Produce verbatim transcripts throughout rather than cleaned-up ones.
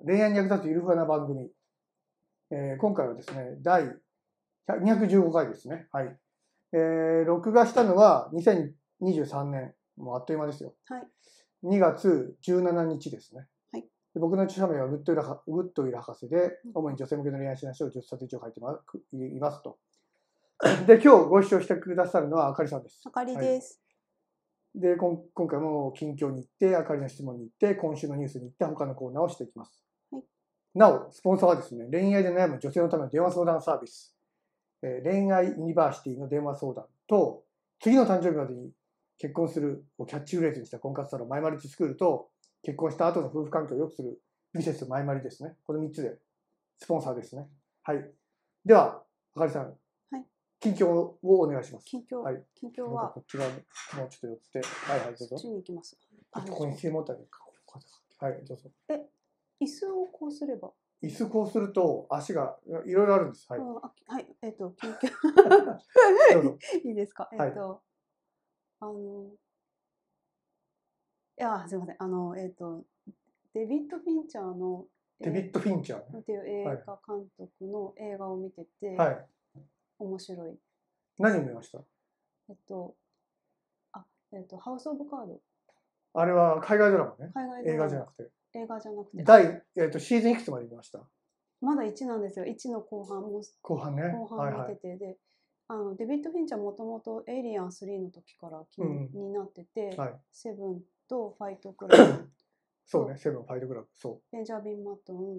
恋愛に役立つゆるふわな番組。えー、今回はですね、だいにひゃくじゅうごかいですね。はい。えー、録画したのはにせんにじゅうさんねん。もうあっという間ですよ。 はい。 にがつじゅうしちにちですね。 はい。 で僕の著者名はグッドウィルグッドウィル博士で、主に女性向けの恋愛指南書をじゅっさつ以上書いていますと。で、今日ご視聴してくださるのはあかりさんです。 あかりです。 はい、で、今回も近況に行って、あかりの質問に行って、今週のニュースに行って、他のコーナーをしていきます。 はい、 なお、スポンサーはですね、恋愛で悩む女性のための電話相談サービス、えー、恋愛ユニバーシティの電話相談と、次の誕生日までに結婚するをキャッチフレーズにした婚活サロンマイマリッジスクールと、結婚した後の夫婦関係を良くするミセスマイマリですね。このみっつでスポンサーですね。はい。では、あかりさん。はい。近況をお願いします。 近況。 はい。 近況は。 こっち側にもうちょっと寄って。はいはい、どうぞ。 こっちに行きます。 ここに背もたれか。はい、どうぞ。 え、椅子をこうすれば。 椅子こうすると足がいろいろあるんです。はい。 はい、えっと、近況。 どうぞ。 いいですか。えっと、あの。いや、すみません。あの、えっと、デビッド・フィンチャーの。 デビッド・フィンチャーっていう映画監督の映画を見てて。 はい。 面白い。 何見ました？ えっと、あ、えっと、ハウス・オブ・カード。 あれは海外ドラマね。 海外ドラマ。 映画じゃなくて。 映画じゃなくて。 第、えっと、シーズンいくつまで見ました？ まだいちなんですよ。いちの後半も。 後半ね。 後半見てて、で、あのデビッド・フィンチャーもともとエイリアンスリーの時から気になってて、セブンとファイトクラブ。 そうね、セブン、ファイトクラブ。そう。 ベンジャミン・マットン。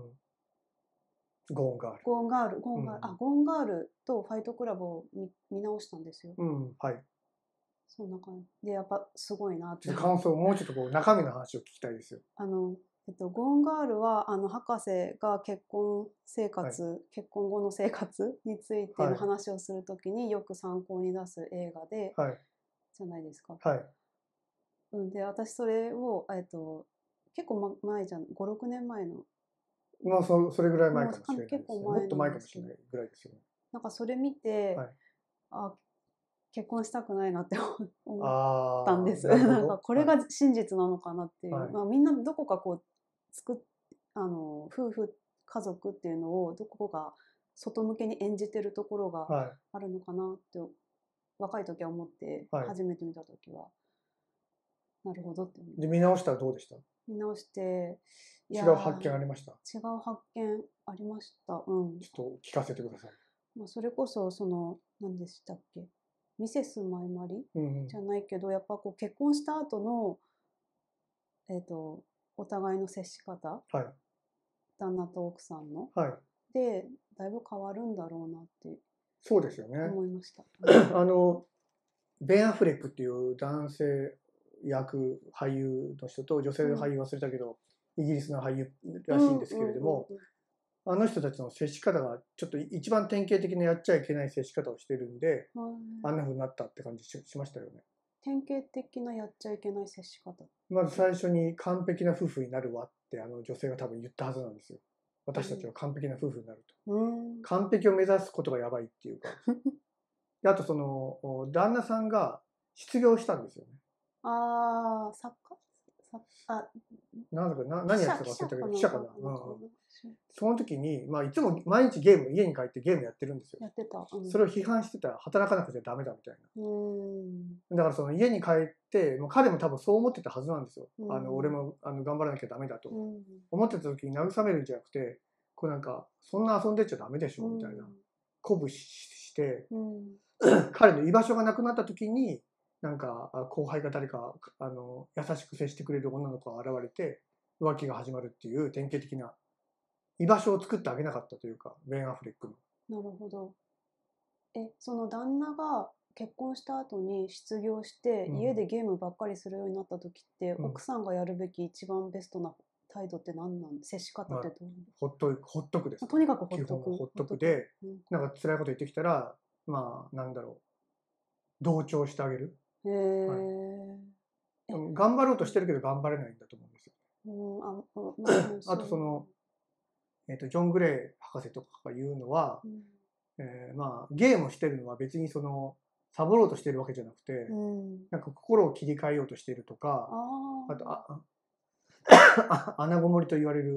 ゴーンガール。 ゴーンガール。ゴーンガール。あ、ゴーンガールとファイトクラブを見見直したんですよ。 うん、はい。 そんな感じで、やっぱすごいなって。 感想、もうちょっとこう中身の話を聞きたいですよ。 あの、えっと、ゴーンガールはあの博士が結婚生活、はい、結婚後の生活についての話をするときによく参考に出す映画で、はい、じゃないですか。 はい。 うん、で、私それを、えっと、結構前じゃん、ご、ろくねんまえの。 まあそ、それぐらい前かもしれないです、ね。 結構前もっと前かもしれないぐらいですよね。 なんかそれ見て、はい、あ、結婚したくないなって思ったんです。なんかこれが真実なのかなっていう、はい、まあ、みんなどこかこう作っあの夫婦家族っていうのをどこか外向けに演じてるところがあるのかなって、はい、若い時は思って初めて見た時は、はい、なるほどってで見直したらどうでした？ 見直して違う発見ありました？ 違う発見ありました。うん。 ちょっと聞かせてください。 まあそれこそその何でしたっけ、ミセスマイマリ、うん、じゃないけどやっぱこう結婚した後のえっとお互いの接し方、はい、旦那と奥さんの、はい、でだいぶ変わるんだろうなってそうですよね思いました。 あのベン・アフレックっていう男性役俳優の人と女性の俳優忘れたけど、うん、イギリスの俳優らしいんですけれども、あの人たちの接し方がちょっと一番典型的なやっちゃいけない接し方をしてるんで、うん、あんな風になったって感じ し, しましたよね。 典型的なやっちゃいけない接し方。 まず最初に完璧な夫婦になるわってあの女性が多分言ったはずなんですよ。私たちは完璧な夫婦になると。うん、完璧を目指すことがやばいっていうか。あとその旦那さんが失業したんですよね。 ああ、作家あ、なんだかな何やってたか忘れたけど、記者かな。うん、その時に、まあ、いつも毎日ゲーム、家に帰ってゲームやってるんですよ。 やってた。 うん、それを批判してたら、働かなくちゃダメだみたいな。うんだからその家に帰って、もう彼も多分そう思ってたはずなんですよ。うん、あの俺もあの頑張らなきゃダメだと、うん、思ってた時に慰めるんじゃなくて、こうなんか、そんな遊んでっちゃダメでしょみたいな。鼓舞して、うん、彼の居場所がなくなった時に、なんか後輩が誰かあの優しく接してくれる女の子が現れて浮気が始まるっていう典型的な居場所を作ってあげなかったというか、ベン・アフレックの。 なるほど。え、その旦那が結婚した後に失業して、うん、家でゲームばっかりするようになった時って、うん、奥さんがやるべき一番ベストな態度って何なん接し方ってどう、まあ、 ほっとほっとくです、ね。 とにかくほっとく。 ほっとくで、うん、なんか辛いこと言ってきたら、まあなんだろう、同調してあげる。へえ、はい、頑張ろうとしてるけど頑張れないんだと思うんですよ。うん、あ, あとその、えー、とジョン・グレイ博士とかが言うのは、うんえー、まあゲームをしてるのは別にそのサボろうとしてるわけじゃなくて、うん、なんか心を切り替えようとしているとか、あとあ穴ごもりと言われる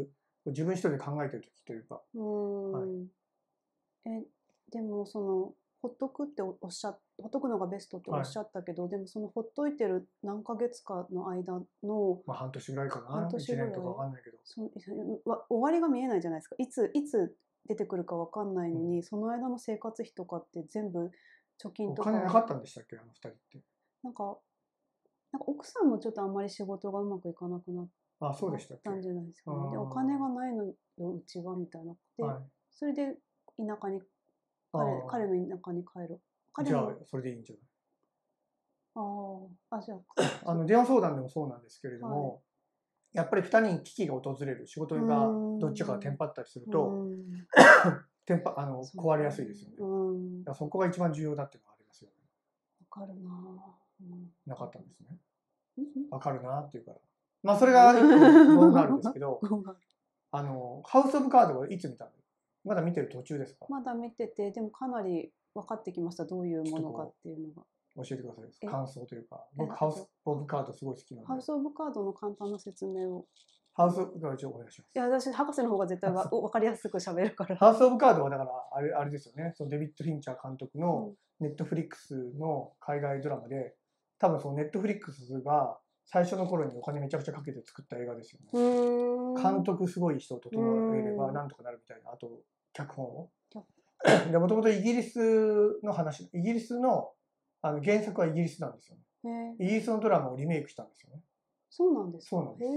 自分一人で考えてる時というか。 うん、はい、えでもそのほっとくっておっしゃほっとくのがベストっておっしゃったけど、はい、でもそのほっといてる何ヶ月かの間の、 まあ、半年ぐらいかな、半年ぐらいいちねんとかわかんないけど、 そ終わりが見えないじゃないですか。いついつ出てくるかわかんないのに、うん、その間の生活費とかって全部貯金とか。 お金なかったんでしたっけ、あのふたりって。 なんかなんか奥さんもちょっとあんまり仕事がうまくいかなくなったあ、そうでしたっけ。 たんじゃないですかね。でお金がないのようちはみたいなで、はい、それで田舎に彼彼の田舎に帰る。彼じゃあそれでいいんじゃない。 ああ、じゃああの電話相談でもそうなんですけれども、はい、やっぱりふたりに危機が訪れる、仕事がどっちかがテンパったりするとテンパあの壊れやすいですよね。だからそこが一番重要だっていうのがありますよね。 わかるな、 うん、なかったんですね。わかるなっていうから。まあそれが一個論があるんですけど、あのハウスオブカードはいつ見たの？まだ見てる途中ですか？ まだ見てて、でもかなり分かってきました、どういうものかっていうのが。 教えてください。感想というか、僕ハウスオブカードすごい好きなので。 ハウスオブカードの簡単な説明を。 ハウスオブカードお願いします。 いや、私博士の方が絶対わ分かりやすく喋るから。 ハウスオブカードはだからあれあれですよね。そのデビッド・フィンチャー監督のネットフリックスの海外ドラマで、多分そのネットフリックスが最初の頃にお金めちゃくちゃかけて作った映画ですよね。監督すごい人を整えればなんとかなるみたいな、あと脚本を。でもともとイギリスの話、イギリスのあの原作はイギリスなんですよね。イギリスのドラマをリメイクしたんですよね。 そうなんですか。 そうなんです。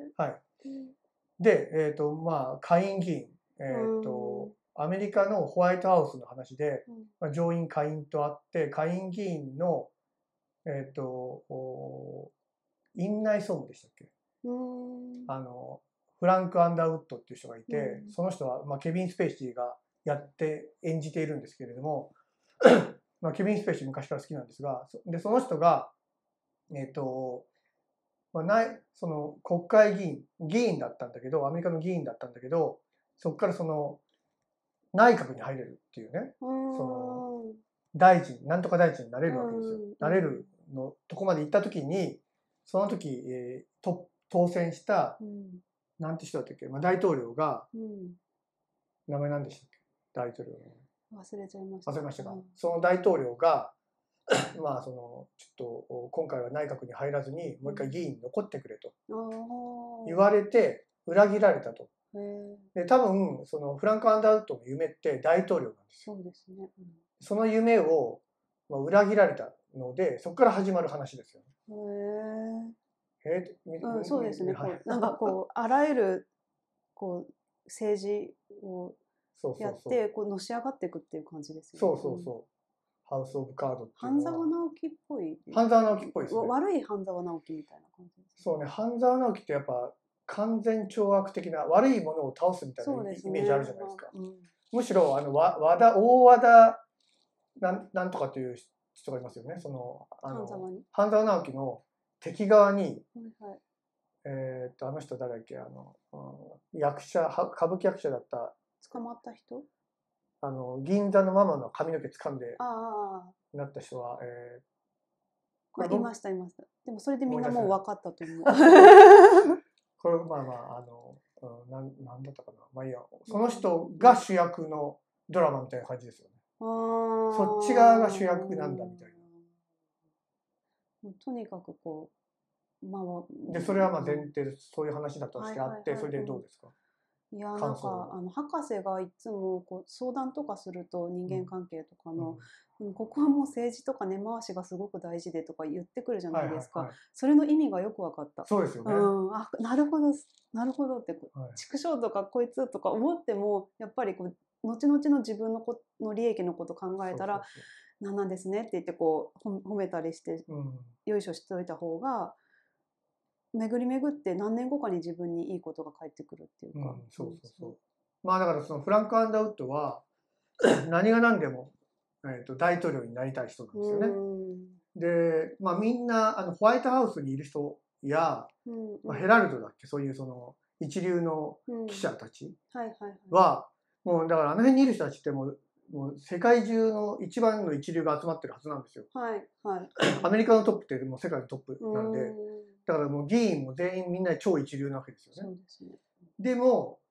はい。で、えっとまあ下院議員、えっとアメリカのホワイトハウスの話で、まあ、上院下院とあって下院議員のえっと院内総務でしたっけ。あのフランク・アンダーウッドっていう人がいて、その人は、まあ、ケビン・スペイシーがやって演じているんですけれどもまあケビン・スペイシー昔から好きなんですが、でその人がえっと、まあ、ないその国会議員議員だったんだけど、アメリカの議員だったんだけど、そこからその内閣に入れるっていうね、その大臣なんとか大臣になれるわけですよ。なれるのとこまで行った時に、その時、えー、と当選した、うん、なんて人だったっけ、まあ、大統領が、うん、名前なんでしたっけ、大統領の忘れちゃいました。 忘れましたか。うん、その大統領がまあそのちょっと今回は内閣に入らずにもう一回議員に残ってくれと言われて裏切られたと。で多分そのフランク・アンダーウッドの夢って大統領なんですよ。 そうですね。うん、 その夢を裏切られたので、そこから始まる話ですよね。 へえ。うん、そうですね。こうなんかこうあらゆるこう政治をやってこうのし上がっていくっていう感じですよね。そうそうそう。ハウス・オブ・カードっていうのは半沢直樹っぽい。 半沢直樹っぽいですね。 悪い半沢直樹みたいな感じです、 ね。そうね、半沢直樹ってやっぱ完全懲悪的な悪いものを倒すみたいなイメージあるじゃないですか。すね、うん、むしろあの和和田大和田なんなんとかという人がいますよね。そのあの半沢直樹の敵側に、はいはい、えっとあの人誰だっけ、あの役者歌舞伎役者だった。 捕まった人？ あの銀座のママの髪の毛掴んでなった人は、えー、これいましたいました。でもそれでみんなもう分かったと思う。 これまあまああの、うん、なんなんだったかな、まあいいや、その人が主役のドラマみたいな感じですよね。そっち側が主役なんだみたいな。とにかくこう、まあ、でそれはまあ前提でそういう話だとしてあって、それでどうですか？ いやなんかあの博士がいつもこう相談とかすると人間関係とかの、うん、ここはもう政治とか根回しがすごく大事でとか言ってくるじゃないですか、はいはいはい、それの意味がよく分かった。 そうですよね、 うん、あなるほどなるほどって畜生、はい、とかこいつとか思ってもやっぱりこう後々の自分のこの利益のこと考えたら何なんですねって言ってこう褒めたりして、うん、よいしょしておいた方が巡り巡って何年後かに自分にいいことが返ってくるっていうか、うん、 そうそうそう。まあだからそのフランク・アンダーウッドは何が何でも、えー、と大統領になりたい人なんですよね。で、まあ、みんなあのホワイトハウスにいる人や、まあ、ヘラルドだっけ、そういうその一流の記者たちはもうだからあの辺にいる人たちってもうもう世界中の一番の一流が集まってるはずなんですよ。 はいはい、 アメリカのトップってもう世界のトップなんで。だからもう議員も全員みんな超一流なわけですよね。そうですね。でも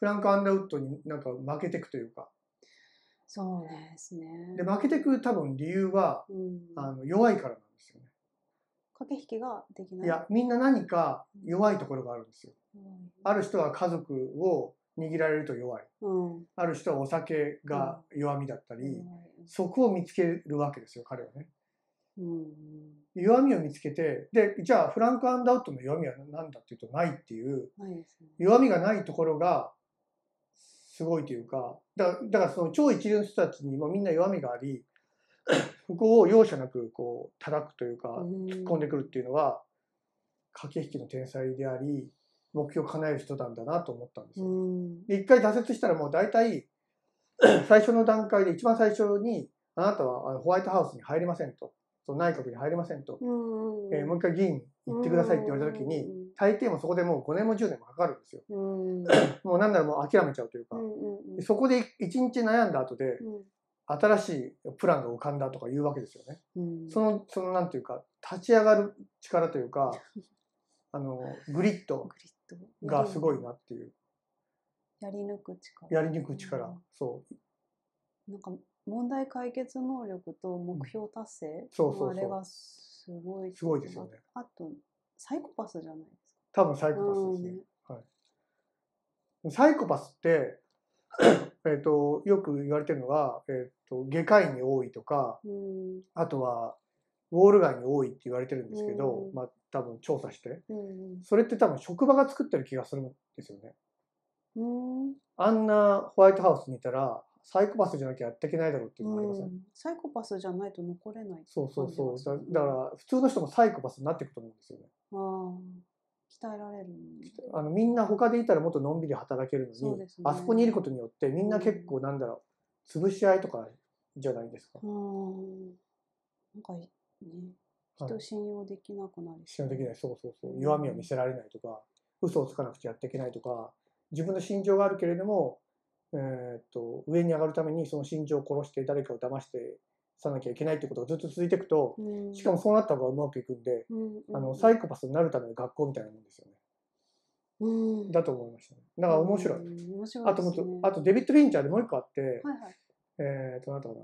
フランク・アンダーウッドになんか負けていくというか。 そうですね。 で、負けていく多分理由は、うん、あの弱いからなんですよね。 駆け引きができない。 いや、みんな何か弱いところがあるんですよ。うん、ある人は家族を握られると弱い。うん、ある人はお酒が弱みだったり、うん、そこを見つけるわけですよ、彼はね。うん、弱みを見つけて、で、じゃあフランク・アンダーウッドの弱みは何だっていうと、ないっていう、ないですね、弱みがないところがすごいというか、だから、だからその超一流の人たちにもみんな弱みがあり、そこを容赦なくこう叩くというか、突っ込んでくるっていうのは、駆け引きの天才であり、目標を叶える人なんだなと思ったんですよ。で、一回挫折したらもう大体、最初の段階で一番最初に、あなたはホワイトハウスに入りませんと。その内閣に入れませんと。えー、もう一回議員行ってくださいって言われた時に、大抵もそこでもうごねんもじゅうねんもかかるんですよ。もうなんならもう諦めちゃうというか。そこで一日悩んだ後で、新しいプランが浮かんだとか言うわけですよね。その、そのなんていうか、立ち上がる力というか、あの、グリッドがすごいなっていう。 やり抜く力。 やり抜く力。そう。 なんか、問題解決能力と目標達成、うん、そうそうそう、あれがすごい。 すごいですよね。 あと、サイコパスじゃないですか。 多分サイコパスですね。はい、サイコパスって、えっと、よく言われてるのが、えっと、外科医に多いとか、うん、あとは、ウォール街に多いって言われてるんですけど、うん、まあ、多分調査して、うん、それって多分職場が作ってる気がするんですよね。うん、あんなホワイトハウスにいたら、サイコパスじゃなきゃやっていけないだろうっていうのがありません、うん、 サイコパスじゃないと残れない。 そうそうそう。だ, だから普通の人もサイコパスになっていくと思うんですよね。 ああ、鍛えられる。 あのみんな他でいたらもっとのんびり働けるのに、ね、あそこにいることによってみんな結構なんだろう、潰し合いとかじゃないですか。うん、 なんかね、人信用できなくなる、ね、 信用できない。そうそうそう。弱みを見せられないとか、嘘をつかなくちゃやっていけないとか、自分の心情があるけれども、えー、っと上に上がるためにその心情を殺して誰かを騙してさなきゃいけないってことがずっと続いていくと、うん、しかもそうなった方がうまくいくんで、うんうん、あのサイコパスになるための学校みたいなもんですよね。うん、だと思いましたね。だから面白い。うん、面白いですね。あと、あとデビッド・フィンチャーでもう一個あって、はいはい、えっと、なんだかな。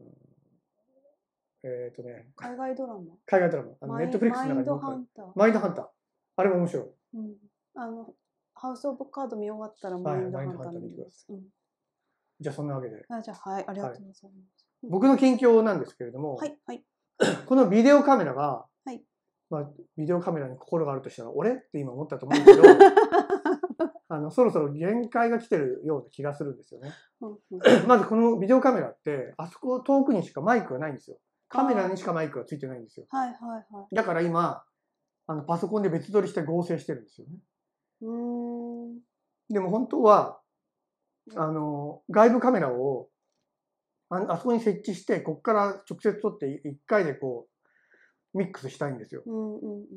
えっとね。 海外ドラマ。 海外ドラマ。あのネットフリックスの中に。マインドハンター。マインドハンター。あれも面白い。 うん、あの、ハウス・オブ・カード見終わったらマインドハンター見てください。 じゃあそんなわけで。 あ、じゃあはい、ありがとうございます。はい、 僕の近況なんですけれども、はいはい、このビデオカメラが、はい、まあ、ビデオカメラに心があるとしたら、俺って今思ったと思うけど、あのそろそろ限界が来てるような気がするんですよね。まずこのビデオカメラって、あそこ遠くにしかマイクがないんですよ。カメラにしかマイクがついてないんですよ。はいはいはい、だから今、あのパソコンで別撮りして合成してるんですよね。うーん、でも本当は、あの外部カメラを あ, あそこに設置して、ここから直接撮っていっかいでこうミックスしたいんですよ。うんうんうん、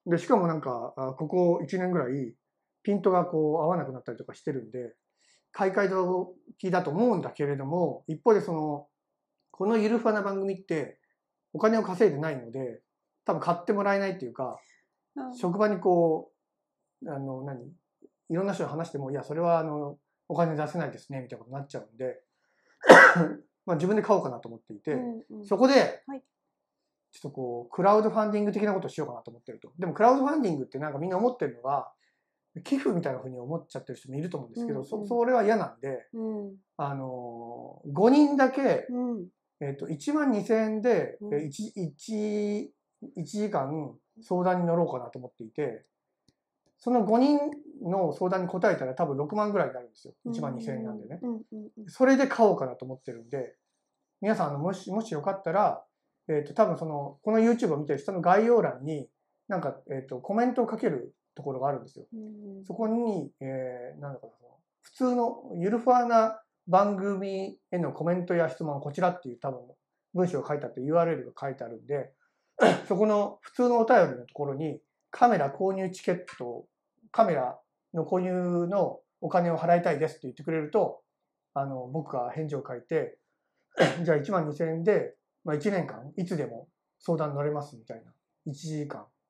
でしかもなんかここいちねんぐらいピントがこう合わなくなったりとかしてるんで、買い替え時だと思うんだけれども、一方でそのこのゆるふわな番組ってお金を稼いでないので、多分買ってもらえないっていうか、うん、職場にこうあの何いろんな人に話しても、いやそれはあのお金出せないですねみたいなことになっちゃうんでまあ自分で買おうかなと思っていて、うんうん、そこで、はい、ちょっとこうクラウドファンディング的なことをしようかなと思ってると。でもクラウドファンディングってなんかみんな思ってるのは寄付みたいなふうに思っちゃってる人もいると思うんですけど、うんうん、そ, それは嫌なんで、うん、あのごにんだけ、うん、えー、といちまんにせんえんで 1, 1, いちじかん相談に乗ろうかなと思っていて、そのごにんの相談に答えたら多分ろくまんぐらいになるんですよ。いちまんにせんえんなんでね。それで買おうかなと思ってるんで、皆さんあのもしもしよかったら、えー、と多分そのこの YouTube を見てる人の概要欄になんか、えー、とコメントをかけるところがあるんですよ。そこに、えー、なんだかな、普通のゆるふわな番組へのコメントや質問はこちらっていう多分文章が書いてあって ユーアールエル が書いてあるんで、そこの普通のお便りのところにカメラ購入チケット、カメラの購入のお金を払いたいですって言ってくれると、あの僕が返事を書いて、じゃあいちまんにせんえんで、まあ、いちねんかんいつでも相談乗れますみたいな、いちじかん、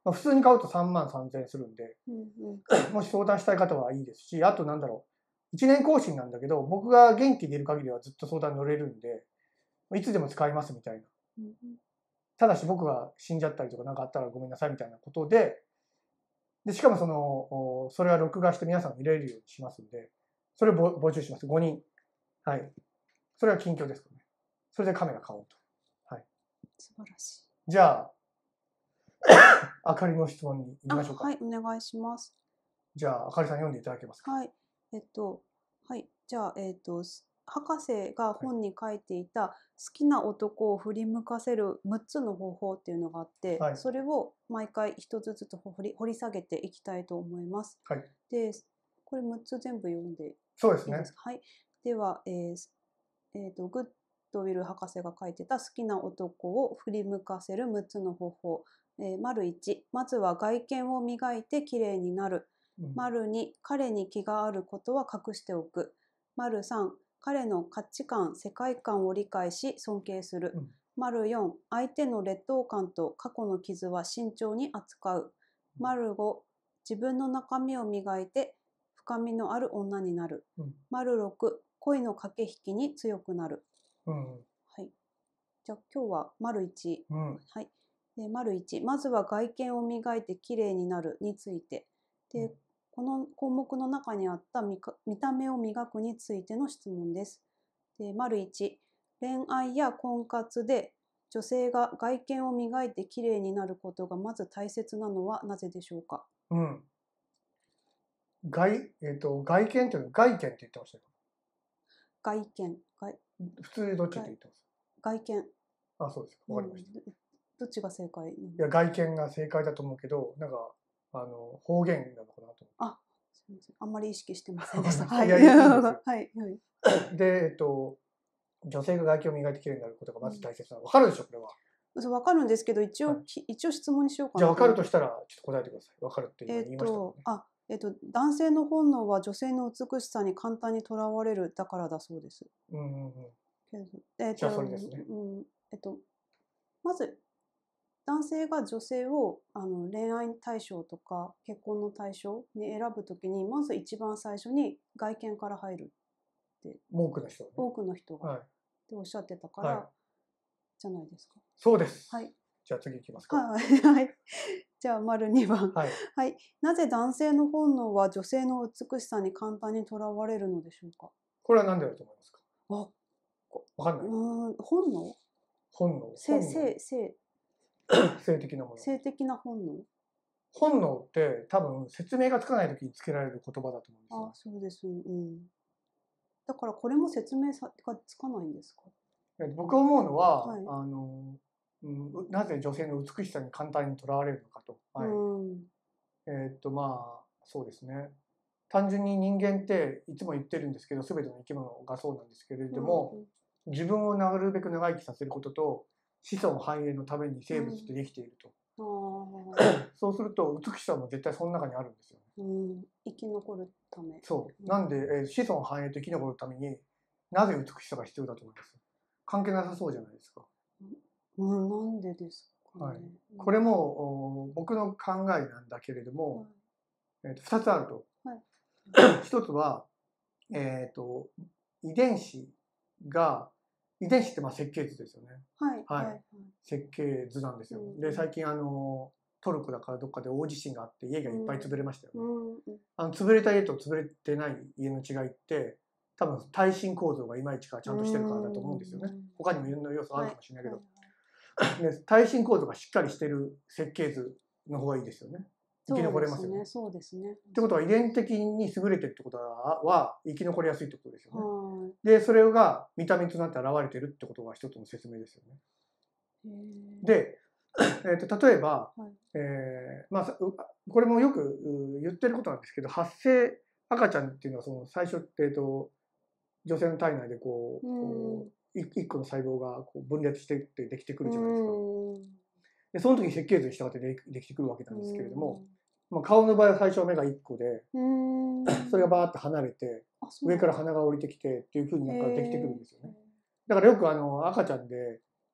まあ、普通に買うとさんまんさんぜんえんするんで、うんうん、もし相談したい方はいいですし、あとなんだろう、いちねん更新なんだけど、僕が元気でいる限りはずっと相談乗れるんで、いつでも使いますみたいな。うんうん、ただし僕が死んじゃったりとか何かあったらごめんなさいみたいなことで、でしかもその、それは録画して皆さん見れるようにしますんで、それを募集します。ごにん。はい。それは近況ですかね。それでカメラ買おうと。はい。 素晴らしい。 じゃあ、あかりの質問に行きましょうか。 はい、お願いします。 じゃあ、あかりさん読んでいただけますか。 はい。えっと、はい。じゃあ、えっと、博士が本に書いていた好きな男を振り向かせるむっつの方法っていうのがあって、はい、それを毎回一つずつ掘り、掘り下げていきたいと思います。はい、で、これむっつ全部読んでいいですか？ そうですね。 はい。では、えーえーと、グッドウィル博士が書いてた好きな男を振り向かせるむっつの方法。えー、丸いち、まずは外見を磨いてきれいになる。うん、丸に、彼に気があることは隠しておく。丸さん、彼の価値観、世界観を理解し尊敬する。うん、丸よん、相手の劣等感と過去の傷は慎重に扱う。丸ご、自分の中身を磨いて深みのある女になる。うん、丸ろく、恋の駆け引きに強くなる。うん、はい。じゃあ今日は丸いち、うん、はい。で丸いち、まずは外見を磨いてきれいになるについて。で、うん、この項目の中にあった見た目を磨くについての質問です。で丸いち、恋愛や婚活で女性が外見を磨いてきれいになることがまず大切なのはなぜでしょうか。 うん。外、えっと、外見というのは外見って言ってましたよ。 外見。外普通どっちって言ってます？ 外見。 あ、そうですか。わかりました。 うん、どっちが正解？いや、外見が正解だと思うけど、なんか、あの、方言なのかなと思って。 あ、すみません。あんまり意識してませんでした。 はい。いや、いいですよ。 はい。 で、えっと、女性が外見を磨いてきれいになることがまず大切なの。わかるでしょ、これは。 わかるんですけど、一応、はい、一応質問にしようかな。 じゃあ、わかるとしたら、ちょっと答えてください。わかるって言いましたもんね。 えっと、あ、えっと、男性の本能は女性の美しさに簡単にとらわれるだからだそうです。うんうんうん。えっと、じゃあ、それですね。うん、えっと、まず、男性が女性をあの恋愛対象とか結婚の対象に選ぶときに、まず一番最初に外見から入るって多くの人、ね、 多くの人が、はい、っておっしゃってたから、はい、じゃないですか。 そうです。 はい。 じゃあ次いきますか。 はいはい。じゃあ丸にばん、はい、はい。なぜ男性の本能は女性の美しさに簡単にとらわれるのでしょうか。 これは何でだと思いますか。 あ、 わかんない。 うん、本能？ 本能。 性性性。 性的なもの。 性的な本能。 本能って多分説明がつかないときにつけられる言葉だと思うんですよ。 あ、そうです。うん。だからこれも説明がつかないんですか。 僕が思うのは、はい、あの、うん、なぜ女性の美しさに簡単にとらわれるのかと。はい、うん、えー、っとまあそうですね。単純に人間っていつも言ってるんですけど、全ての生き物がそうなんですけれども、うんうん、自分をなるべく長生きさせることと子孫繁栄のために生物ってできていると。うん、そうすると美しさも絶対その中にあるんですよね。 うん、生き残るため。 そう。なんで、えー、子孫繁栄と生き残るためになぜ美しさが必要だと思います？関係なさそうじゃないですか。 うん、なんでですかね。はい、 これも僕の考えなんだけれども、はい、えー、とふたつあると。はい、ひとつは、えー、と遺伝子が遺伝子ってまあ設計図ですよね。はい。はいはい、設計図なんですよ。うん、で最近あのトルコだからどっかで大地震があって家がいっぱい潰れましたよね。うんうん、あの潰れた家と潰れてない家の違いって多分耐震構造がいまいちかちゃんとしてるからだと思うんですよね。他にもいろんな要素あるかもしれないけど、はいはい、で耐震構造がしっかりしてる設計図の方がいいですよね。生き残れますよね。 そうですね。 ってことは遺伝的に優れてるってことは生き残りやすいってことですよね。でそれが見た目となって現れてるってことが一つの説明ですよね。で、えー、と例えば、はい、えーまあ、これもよく言ってることなんですけど、発生赤ちゃんっていうのはその最初って、えー、と女性の体内でこう、こう一個の細胞がこう分裂していってできてくるじゃないですか。でその時に設計図に従ってでできてくるわけなんですけれども、まあ、顔の場合は最初は目がいっこで、それがバーッと離れて上から鼻が降りてきてっていう風になんかできてくるんですよね。だからよくあの赤ちゃんで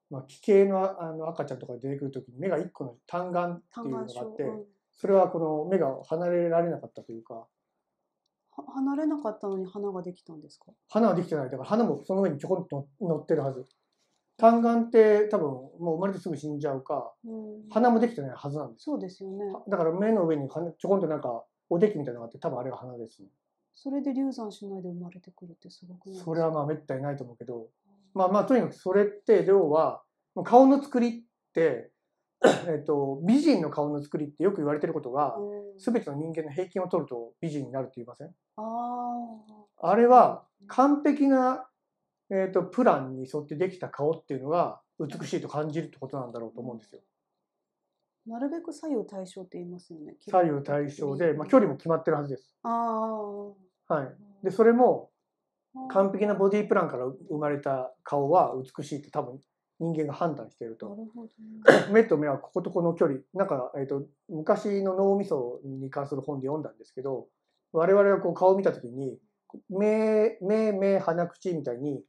まあ、奇形のあの赤ちゃんとか出てくるときに目がいっこの単眼っていうのがあって、うん、それはこの目が離れられなかったというか。 離れなかったのに花ができたんですか？ 花はできてない。だから花もその上にちょこんと乗ってるはず。単眼って多分もう生まれてすぐ死んじゃうか、うん、花もできてないはずなんです。 そうですよね。 だから目の上にちょこんとなんかおできみたいなのがあって、多分あれが花ですね。 それで流産しないで生まれてくるってすごくないですか？ それはまあめったにないと思うけど、まあまあとにかくそれって要は顔の作りってえっと美人の顔の作りってよく言われてることが、全ての人間の平均を取ると美人になるって言いません？ああれは完璧な、えー、とプランに沿ってできた顔っていうのが美しいと感じるってことなんだろうと思うんですよ。 なるべく左右対称って言いますよね。 左右対称で、まあ、距離も決まってるはずです。あはい。でそれも完璧なボディープランから生まれた顔は美しいって多分人間が判断していると。なるほど、ね、目と目はこことこの距離、なんか、えー、と昔の脳みそに関する本で読んだんですけど、我々がこう顔を見た時に目、目、目、鼻、口みたいに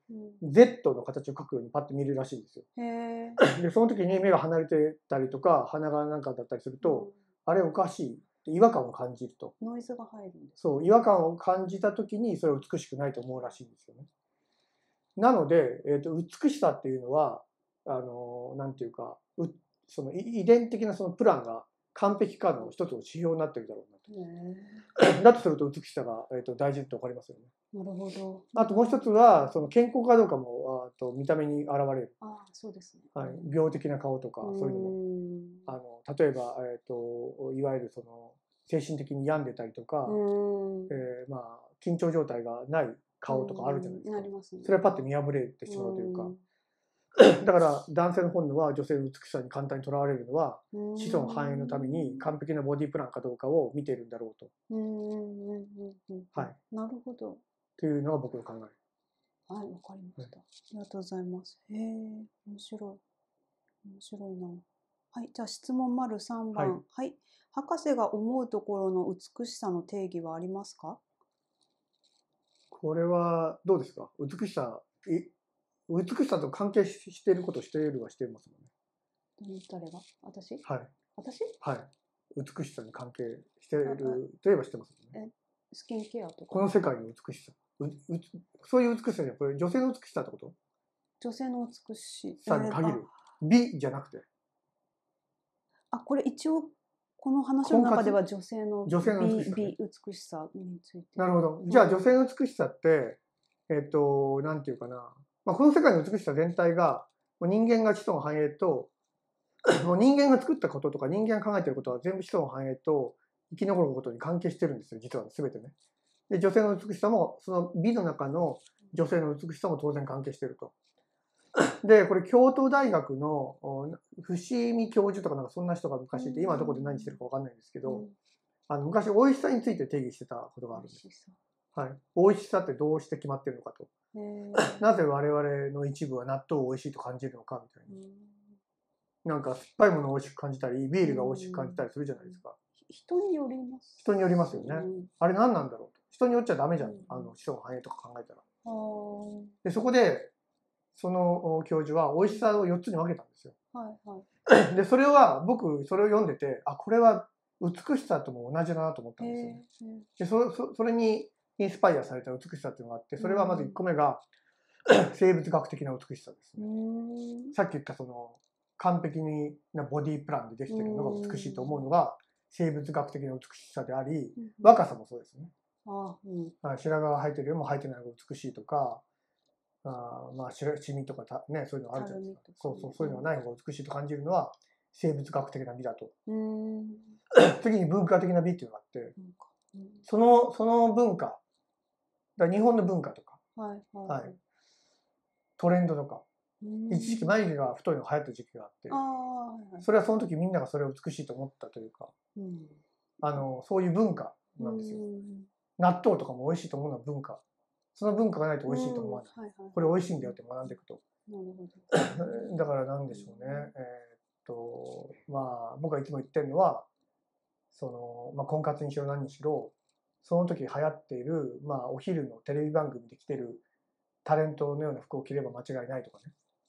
Z の形を描くようにパッと見るらしいんですよ。へでその時に目が離れてたりとか鼻がなんかだったりすると、うん、あれおかしい。違和感を感じると。 ノイズが入るんです。 そう、違和感を感じた時にそれは美しくないと思うらしいんですよね。なので、えー、と美しさっていうのはあのなんていうかうその遺伝的なそのプランが完璧かの一つの指標になってるだろうなと。だとすると美しさが、えー、と大事って分かりますよね。 なるほど。 あともう一つはその健康かどうかもあと見た目に現れる。 ああ、そうですね。 はい、病的な顔とかそういうのもあの例えば、えー、といわゆるその精神的に病んでたりとか、えー、まあ緊張状態がない顔とかあるじゃないですか。すね、それはパッと見破れてしまうというか。だから男性の本能は女性の美しさに簡単にとらわれるのは子孫繁栄のために完璧なボディプランかどうかを見ているんだろうと。 はい。なるほど。 というのが僕の考え。 はい、わかりました。ありがとうございます。へえ、面白い。面白いな。はい、じゃあ質問丸さんばん。はい。はい、博士が思うところの美しさの定義はありますか？ これはどうですか？美しさ、美しさと関係していることをしているはしていますもんね。誰が？私？ はい。 私？ はい。美しさに関係しているといえばしてますもんね。 え、スキンケアとか。 この世界の美しさ。ううそういう美しさじゃ、これ女性の美しさってこと？ 女性の美しさに限る。美じゃなくて。 あ、これ一応この話の中では女性の女性の美しさ、ね、美しさについて。 なるほど。じゃあ女性の美しさって、えっと、なんていうかな。まあ、この世界の美しさ全体が、人間が子孫繁栄と、もう人間が作ったこととか人間が考えていることは全部子孫繁栄と生き残ることに関係してるんですよ、実は全てね。で、女性の美しさも、その美の中の女性の美しさも当然関係してると。で、これ京都大学の伏見教授とかなんかそんな人が昔いて、今どこで何してるか分かんないんですけど、あの昔美味しさについて定義してたことがあるんです。はい、美味しさってどうして決まってるのかと。なぜ我々の一部は納豆を美味しいと感じるのかみたいな。なんか酸っぱいものを美味しく感じたり、ビールが美味しく感じたりするじゃないですか。 人によります。 人によりますよね。あれ何なんだろうと。人によっちゃダメじゃん。あの子孫繁栄とか考えたら。でそこでその教授は美味しさをよっつに分けたんですよ。はいはい、でそれは僕それを読んでて、あ、これは美しさとも同じだなと思ったんですよね。で そ, そ, それにインスパイアされた美しさっていうのがあって、それはまずいっこめが生物学的な美しさですね。さっき言ったその完璧なボディープランでできてるのが美しいと思うのが生物学的な美しさであり、若さもそうですね。あ、うん、白髪が生えてるよりも生えてないのが美しいとか、あ、まあシミとかね、そういうのあるじゃないですか。そうそう、そういうのがない方が美しいと感じるのは生物学的な美だと。次に文化的な美っていうのがあって、そのその文化、だ日本の文化とか、はいはいはい、トレンドとか、一時期眉毛が太いのが流行った時期があって、あ、それはその時みんながそれを美しいと思ったというか、うん、あのそういう文化なんですよ。納豆とかも美味しいと思うのは文化。その文化がないと美味しいと思わない。はいはい、これ美味しいんだよって学んでいくと。なるほど。だからなんでしょうね。えー、っとまあ僕がいつも言ってるのは、そのまあ婚活にしろ何にしろ、その時流行っている、まあ、お昼のテレビ番組で着てるタレントのような服を着れば間違いないとかね。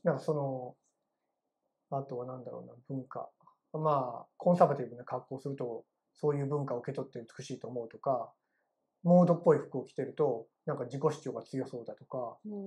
なんかその、あとはなんだろうな、文化。まあ、コンサバティブな格好をすると、そういう文化を受け取って美しいと思うとか、モードっぽい服を着てると、なんか自己主張が強そうだとか。うん、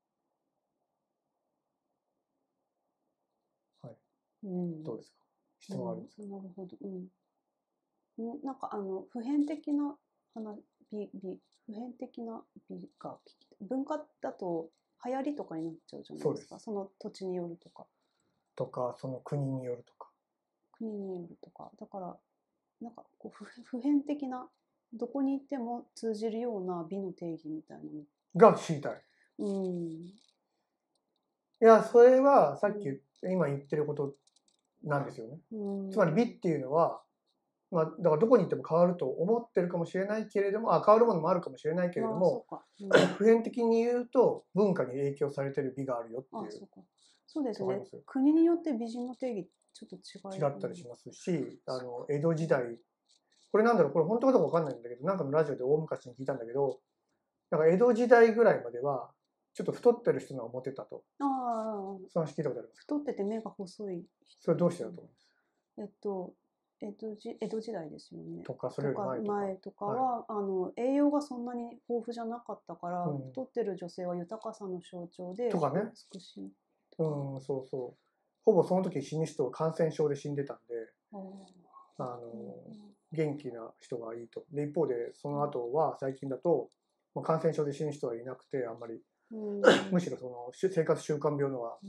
はい。うん、どうですか？質問あるんですか？ うん、なるほど。うん。なんかあの普遍的な話、美美普遍的な美が文化だと流行りとかになっちゃうじゃないですか。その土地によるとか。 とか、その国によるとか。 国によるとか。だからなんかこう普遍的な、どこに行っても通じるような美の定義みたいなのが知りたい。うん。いや、それはさっき、うん、今言ってることなんですよね。うん、つまり美っていうのは、まあ、だからどこに行っても変わると思ってるかもしれないけれども、あ、変わるものもあるかもしれないけれども、うん、普遍的に言うと文化に影響されてる美があるよっていう。あ、そうか。 そうですね。国によって美人の定義ちょっと違い違ったりしますし、あの江戸時代、これなんだろう、これ本当かどうか分かんないんだけど、なんかのラジオで大昔に聞いたんだけど、なんか江戸時代ぐらいまではちょっと太ってる人がモテたと。ああ、その話聞いたことありますか？ 太ってて目が細い。 それどうしてだと思います？ えっと江戸時江戸時代ですよね。 とかそれより前とか。 前とかは、はい、あの栄養がそんなに豊富じゃなかったから、うん、太ってる女性は豊かさの象徴でとかね。 美しい。 うん、そうそう。ほぼその時死ぬ人は感染症で死んでたんで、あの、うん、元気な人がいいと。で一方でその後は最近だと、まあ、感染症で死ぬ人はいなくてあんまり、うん、むしろその生活習慣病のは、うん、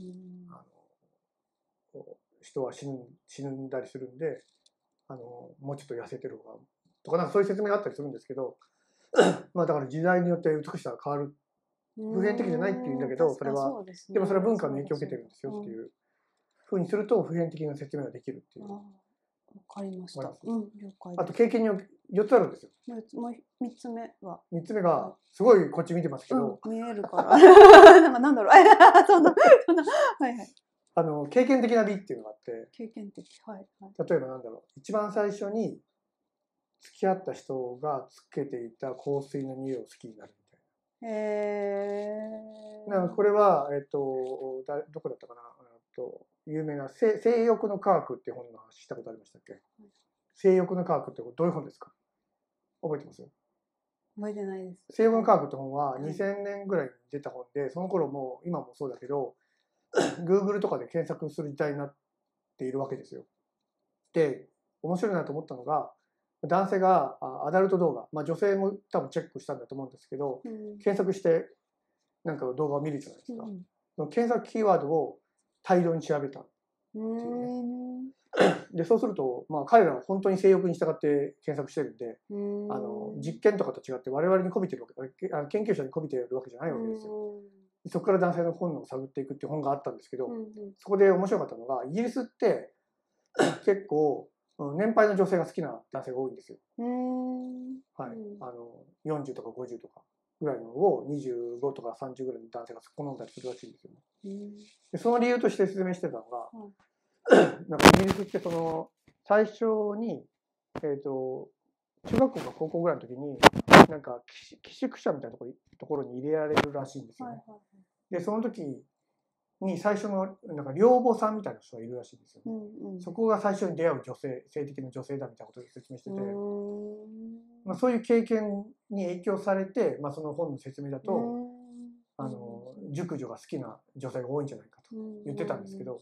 あの人は死ぬ死んだりするんで、あのもうちょっと痩せてる方がとかなんかそういう説明があったりするんですけど、まあだから時代によって美しさが変わる。普遍的じゃないって言うんだけど、それは、でもそれは文化の影響を受けてるんですよっていうふうにすると普遍的な説明ができるっていう。 わかりました。うん、了解。 あと経験によっつあるんですよ。 もうみっつめは。 みっつめがすごいこっち見てますけど、 見えるから。なんかなんだろう。そんなそんなはいはい。 あの経験的な美っていうのがあって、 経験的、はい、 はい、例えばなんだろう、一番最初に付き合った人がつけていた香水の匂いを好きになるみたいな。へえ。なんかこれはえっとだどこだったかな、と有名な性欲の科学っていう本の話したことありましたっけ？性欲の科学ってどういう本ですか？覚えてます？ 覚えてないです。 性欲の科学って本はにせんねんぐらいに出た本で、その頃も今もそうだけどGoogle とかで検索する時代になっているわけですよ。で、面白いなと思ったのが、男性がアダルト動画、まあ、女性も多分チェックしたんだと思うんですけど、うん、検索してなんか動画を見るじゃないですか。うん、その検索キーワードを大量に調べたっていうね。でそうすると、まあ、彼らは本当に性欲に従って検索してるんで、んあの実験とかと違って我々にこびてるわけ、あの研究者にこびてるわけじゃないわけですよ。そこから男性の本能を探っていくっていう本があったんですけど、うんうん、そこで面白かったのが、イギリスって結構年配の女性が好きな男性が多いんですよ。はい、あのよんじゅうとかごじゅうとかぐらいのをにじゅうごとかさんじゅうぐらいの男性が好んだりするらしいんですよね。でその理由として説明してたのが、うん、なんかイギリスってその最初に、えーと、中学校か高校ぐらいの時になんか寄宿舎みたいなところところに入れられるらしいんですよね。でその時に最初のなんか寮母さんみたいな人がいるらしいんですよね。うんうん、そこが最初に出会う女性、性的な女性だみたいなことを説明してて、まあ、そういう経験に影響されて、まあ、その本の説明だとあの熟女が好きな女性が多いんじゃないかと言ってたんですけど、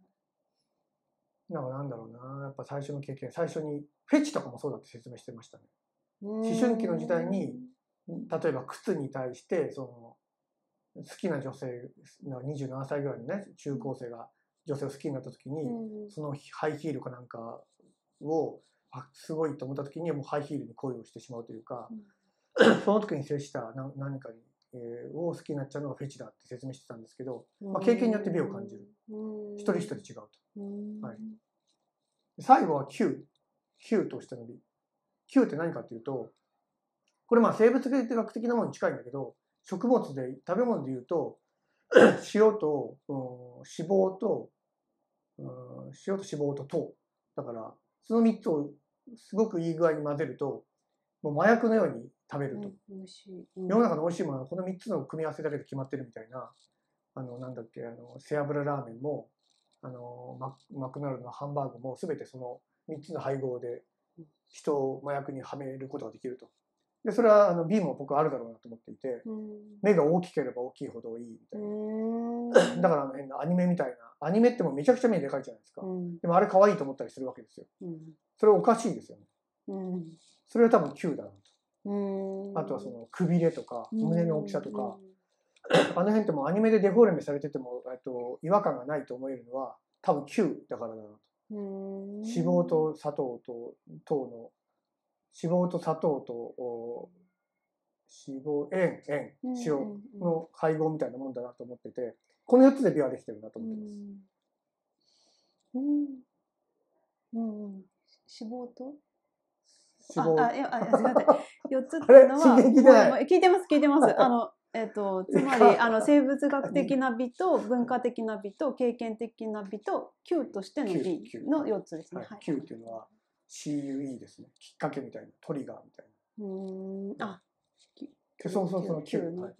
なんかなんだろうな、やっぱ最初の経験、最初にフェチとかもそうだって説明してましたね。思春期の時代に例えば靴に対してその好きな女性にじゅうななさいぐらいのね中高生が女性を好きになった時に、うん、そのハイヒールかなんかをあすごいと思った時にもうハイヒールに恋をしてしまうというか、うん、その時に接した何かに、えー、を好きになっちゃうのがフェチだって説明してたんですけど、まあ、経験によって美を感じる、うん、一人一人違うと、はい、最後は Q Q としての美。 Q って何かっていうと、これまあ生物学的なものに近いんだけど、食物で食べ物でいうと塩と、うん、脂肪と、うん、塩と脂肪と糖だから、そのみっつをすごくいい具合に混ぜるともう麻薬のように食べると、うん、美味しい、うん、世の中の美味しいものはこのみっつの組み合わせだけで決まってるみたいなあのなんだっけあの背脂ラーメンもあの マ, マクドナルドのハンバーグも全てそのみっつの配合で人を麻薬にはめることができると。でそれはあの B も僕あるだろうなと思っていて、うん、目が大きければ大きいほどいいみたいな。だからあの変なアニメみたいな、アニメってもめちゃくちゃ目でかいじゃないですか、うん、でもあれ可愛いと思ったりするわけですよ、うん、それおかしいですよね、うん、それは多分 Q だなと、うん、あとはそのくびれとか胸の大きさとか、うん、あの辺ってもうアニメでデフォルメされててもと違和感がないと思えるのは多分 Q だからだなと、うん、脂肪と砂糖と糖の脂肪と砂糖と脂肪、塩、塩、塩の配合みたいなもんだなと思ってて、このよっつで美はできてるなと思ってます。 うんうんうんうん、脂肪と脂肪ああいやあすみませんよっつっていうのは聞いてます聞いてますあのえっとつまりあの生物学的な美と文化的な美と経験的な美と Q としての美のよっつですね。 はい、Q っていうのは シーユーイー ですね。きっかけみたいなトリガーみたいな。うんあそうそうそう Q の。はい、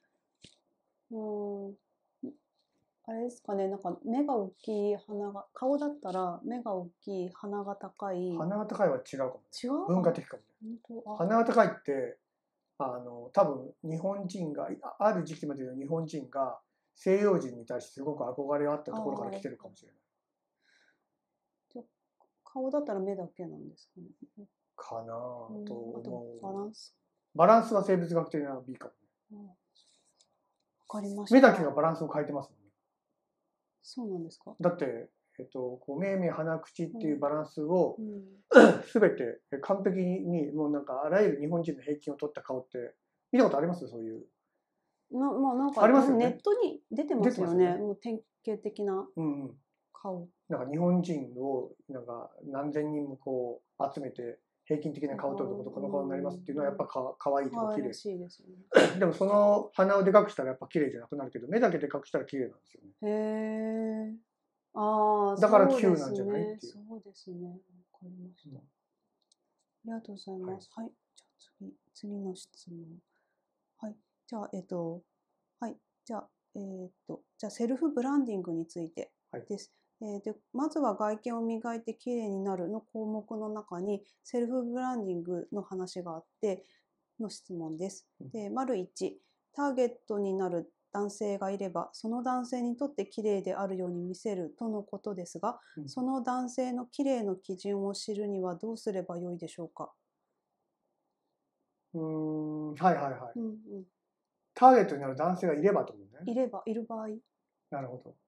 うんあれですかね、なんか目が大きい鼻が顔だったら目が大きい鼻が高い鼻が高いは違うかも、ね、 違う文化的かも、ね、鼻が高いってあの多分日本人がある時期までの日本人が西洋人に対してすごく憧れがあったところから来てるかもしれない。 じゃ顔だったら目だけなんですかね。 かなと思う。 バランスバランスは生物学的な B かもね。わかりました。 目だけがバランスを変えてますもんね。 そうなんですか。 だって、えっと、こう目目鼻口っていうバランスをすべて完璧にもうなんかあらゆる日本人の平均を取った顔って見たことあります？そういう。 ままあなんかありますよね。ネットに出てますよね。もう典型的な顔。 うん、なんか日本人をなんか何千人もこう集めて平均的な顔を取るとこの顔になりますっていうのはやっぱかかわいいとか綺麗。でもその鼻をでかくしたらやっぱ綺麗じゃなくなるけど目だけでかくしたら綺麗なんですよね。へえ。ああだから Q なんじゃないっていう。 そうですね。わかりました。ありがとうございます。はい。じゃあ次次の質問。はい。じゃあえっとはい。じゃあえっとじゃあセルフブランディングについてです。えー、でまずは外見を磨いてきれいになるの項目の中にセルフブランディングの話があっての質問です。で丸いち、ターゲットになる男性がいればその男性にとってきれいであるように見せるとのことですが、うん、その男性のきれいの基準を知るにはどうすればよいでしょうか。 うーんはいはいはい、うんうん、ターゲットになる男性がいればと思うね。 いればいる場合。 なるほど。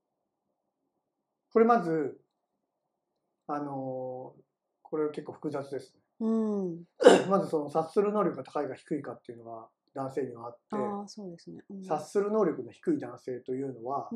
これまずあのー、これ結構複雑ですね。うん、まずその察する能力が高いか低いかっていうのが男性にはあって、 あそうですね、うん、 察する能力の低い男性というのは、うん、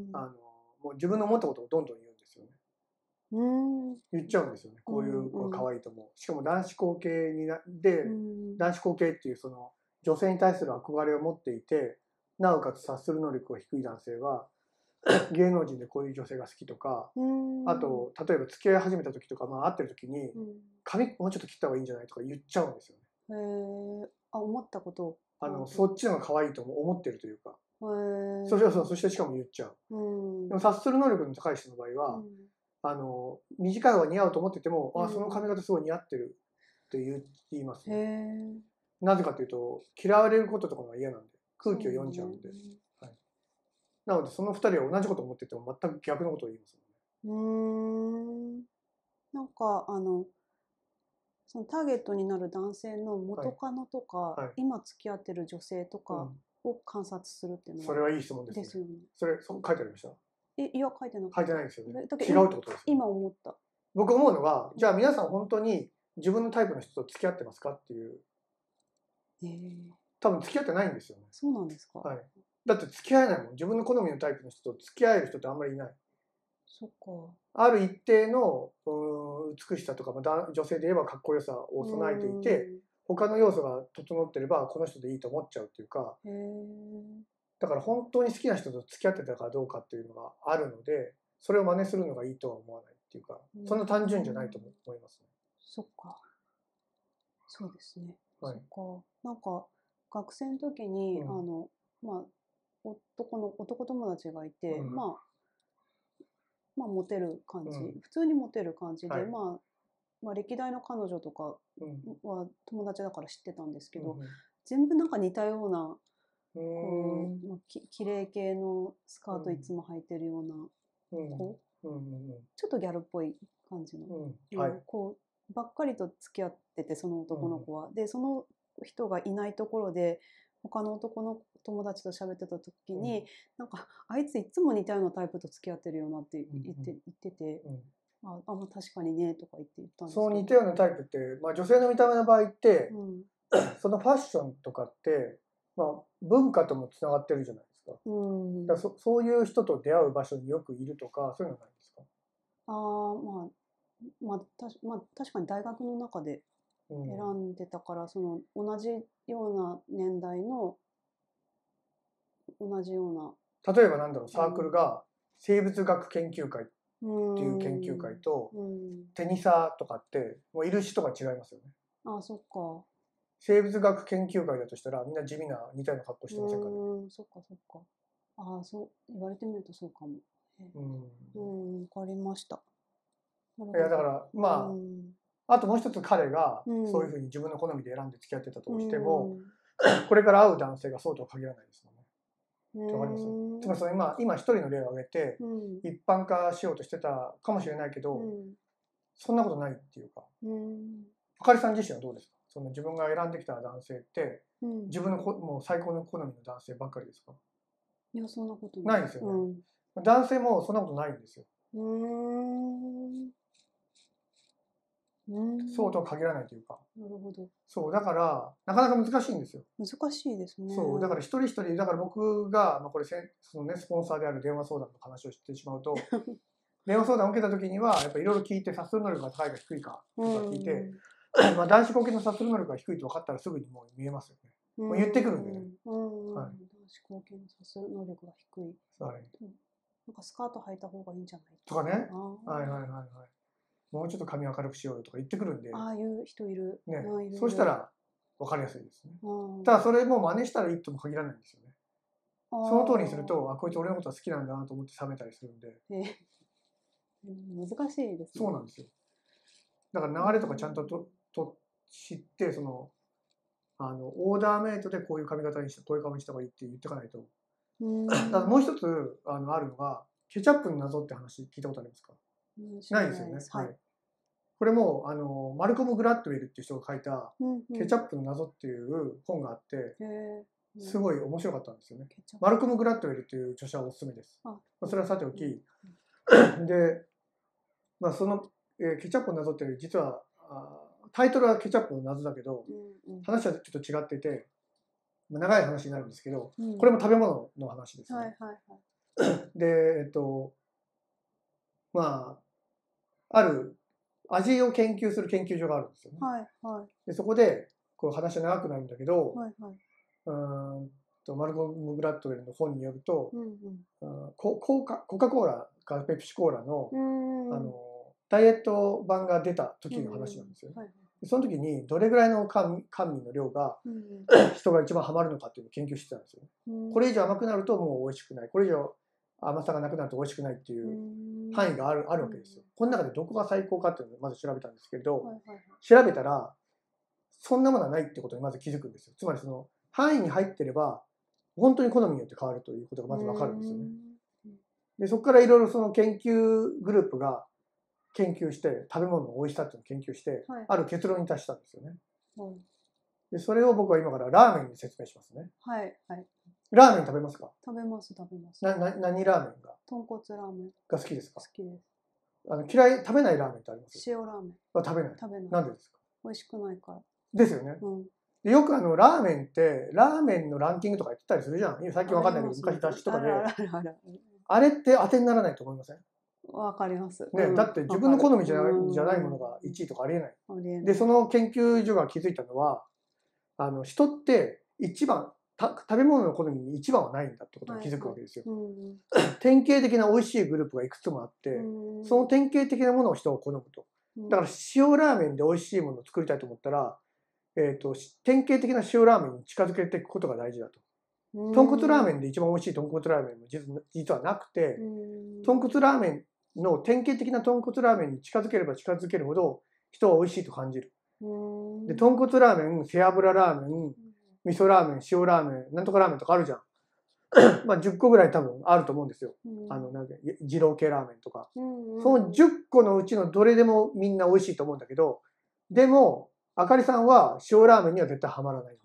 あのもう自分の思ったことをどんどん言うんですよね。うん、言っちゃうんですよね。こういう子が可愛いと思う。しかも男子校系になで、うん、男子校系っていうその女性に対する憧れを持っていて、なおかつ察する能力が低い男性は芸能人でこういう女性が好きとか、あと例えば付き合い始めた時とか、まあ、会ってる時に、髪もうちょっと切った方がいいんじゃないとか言っちゃうんですよね。 へあ思ったことをあのそっちの方が可愛いと思ってるというか、そしてそしてしかも言っちゃう。でも察する能力の高い人の場合は、あの短い方が似合うと思ってても、あその髪型すごい似合ってるって言いますね。なぜかというと嫌われることとかが嫌なんで、空気を読んじゃうんで。なのでそのふたりは同じことを思ってても全く逆のことを言いますもんね。うーんなんかあのそのターゲットになる男性の元カノとか、はいはい、今付き合ってる女性とかを観察するっていうのは、 うん、それはいい質問ですね。ですよね。それそう書いてありました？ えいや書いてなかった。 書いてないですよね。違うってことですよね。 今思った。 僕思うのはじゃあ皆さん本当に自分のタイプの人と付き合ってますかっていう。えー、多分付き合ってないんですよね。 そうなんですか。 はい。だって付き合えないもん。自分の好みのタイプの人と付き合える人ってあんまりいない。 そっか。 ある一定の美しさとか、女性で言えばかっこよさを備えていて、他の要素が整ってればこの人でいいと思っちゃうっていうか、だから本当に好きな人と付き合ってたかどうかっていうのがあるので、それを真似するのがいいとは思わないっていうか、そんな単純じゃないと思いますね。 そっか。そうですね。はい、そっか。なんか学生の時に、うん、あのまあ男の男友達がいて、うん、まあまあモテる感じ、うん、普通にモテる感じで、はい、まあまあ歴代の彼女とかは友達だから知ってたんですけど、うん、全部なんか似たようなこう、まあ、き綺麗系のスカートいつも履いてるような子、うんうんうん、ちょっとギャルっぽい感じの、うんはい、こうばっかりと付き合っててその男の子は、うん、でその人がいないところで他の男の友達と喋ってた時に、うん、なんかあいついつも似たようなタイプと付き合ってるよなって言って、うん、言ってて、うん、ああ確かにねとか言って言ったんですけど、 そう似たようなタイプって、まあ、女性の見た目の場合って、うん、そのファッションとかって、まあ、文化ともつながってるじゃないですか。うん、だから そ, そういう人と出会う場所によくいるとかそういうのはないですか？ あ、まあまあたまあ、確かに大学の中で選んでたから、うん、その同じような年代の同じような例えばなんだろうサークルが生物学研究会っていう研究会と、うん、テニサーとかってもういる人が違いますよね。 ああそっか。 生物学研究会だとしたらみんな地味な似たような格好してませんかね。 うんそっかそっか。ああそう言われてみるとそうかも。うん、うん、分かりました。 いやだからまあ、うん、あともう一つ彼がそういうふうに自分の好みで選んで付き合ってたとしても、うん、これから会う男性がそうとは限らないですもんね。わかります？つまりその今今一人の例を挙げて、うん、一般化しようとしてたかもしれないけど、うん、そんなことないっていうか、うん、あかりさん自身はどうですか？その自分が選んできた男性って、うん、自分のこもう最高の好みの男性ばっかりですか？ いやそんなことないですよね、うん、男性もそんなことないんですよ。うーんそうとは限らないというか。 なるほど。 そうだからなかなか難しいんですよ。 難しいですね。 そうだから一人一人だから僕が、まあ、これその、ね、スポンサーである電話相談の話をしてしまうと電話相談を受けた時にはやっぱいろいろ聞いて察する能力が高いか低いかとか聞いて、まあ男子高系の察する能力が低いと分かったらすぐにもう見えますよね。もう言ってくるんでね。 はい、男子高系の察する能力が低い。はい、なんかスカート履いた方がいいんじゃないとかね。はいはいはいはい。もうちょっと髪明るくしようよとか言ってくるんで。 ああいう人いる。 ね。そうしたら分かりやすいですね。ただそれも真似したらいいとも限らないんですよね。その通りにすると、あ、こいつ俺のことは好きなんだなと思って冷めたりするんで。 えー、難しいですね。 そうなんですよ。だから流れとかちゃんととと知って、その、あの、オーダーメイトでこういう髪型にした、こういう顔にした方がいいって言っていかないと。だからもう一つあのあるのが、ケチャップの謎って話聞いたことありますか？ないですよね。はい。これもあのマルコム・グラッドウェルっていう人が書いた「ケチャップの謎」っていう本があって、すごい面白かったんですよね。マルコム・グラッドウェルっていう著者はおすすめです。それはさておき、で、まあ、その、えー、ケチャップの謎って実はあタイトルはケチャップの謎だけど、話はちょっと違っていて、長い話になるんですけど、これも食べ物の話ですね。で、えっとまあある味を研究する研究所があるんですよね。はいはい、でそこでこう話が長くなるんだけど、はいはい、うんとマルコム・グラッドウェルの本によると、うんうん、コ, コ, カコカ・コーラかペプシコーラ の, あのダイエット版が出た時の話なんですよね。はいはい、その時にどれぐらいの甘味の量が人が一番ハマるのかっていうのを研究してたんですよね。これ以上甘くなるともう美味しくない、これ以上甘さがなくなると美味しくないっていう範囲がある、あるわけですよ。この中でどこが最高かっていうのをまず調べたんですけど、調べたらそんなものはないってことにまず気づくんですよ。つまりその範囲に入ってれば本当に好みによって変わるということがまず分かるんですよね。でそこからいろいろその研究グループが研究して食べ物の美味しさっていうのを研究して、はい、ある結論に達したんですよね。はい、でそれを僕は今からラーメンに説明しますね。はいはい。ラーメン食べますか？ 食べます食べます。 なな何ラーメンが？ 豚骨ラーメンが好きですか？ 好きです。 あの嫌い食べないラーメンってあります？ 塩ラーメン。 あ食べない。 食べない。 なんでですか？ 美味しくないから。 ですよね。うん、でよくあのラーメンってラーメンのランキングとか言ってたりするじゃん。最近わかんないけど昔雑誌とかで。あ, あ, あ, あれって当てにならないと思いません？ わかります。 ね、だって自分の好みじゃない、じゃないものがいちいとかありえない。でその研究所が気づいたのは、あの人って一番た食べ物の好みに一番はないんだってことに気づくわけですよ。はいはい、典型的な美味しいグループがいくつもあって、その典型的なものを人を好むと。だから塩ラーメンで美味しいものを作りたいと思ったら、えーと、典型的な塩ラーメンに近づけていくことが大事だと。 豚骨ラーメンで一番美味しい豚骨ラーメンも実実はなくて、豚骨ラーメンの典型的な豚骨ラーメンに近づければ近づけるほど人は美味しいと感じる。で、豚骨ラーメン、背脂ラーメン、味噌ラーメン、塩ラーメン、なんとかラーメンとかあるじゃん。まあじゅっこぐらい多分あると思うんですよ。あの、なんか、二郎系ラーメンとか。そのじゅっこのうちのどれでもみんな美味しいと思うんだけど、でも、あかりさんは塩ラーメンには絶対ハマらないんです。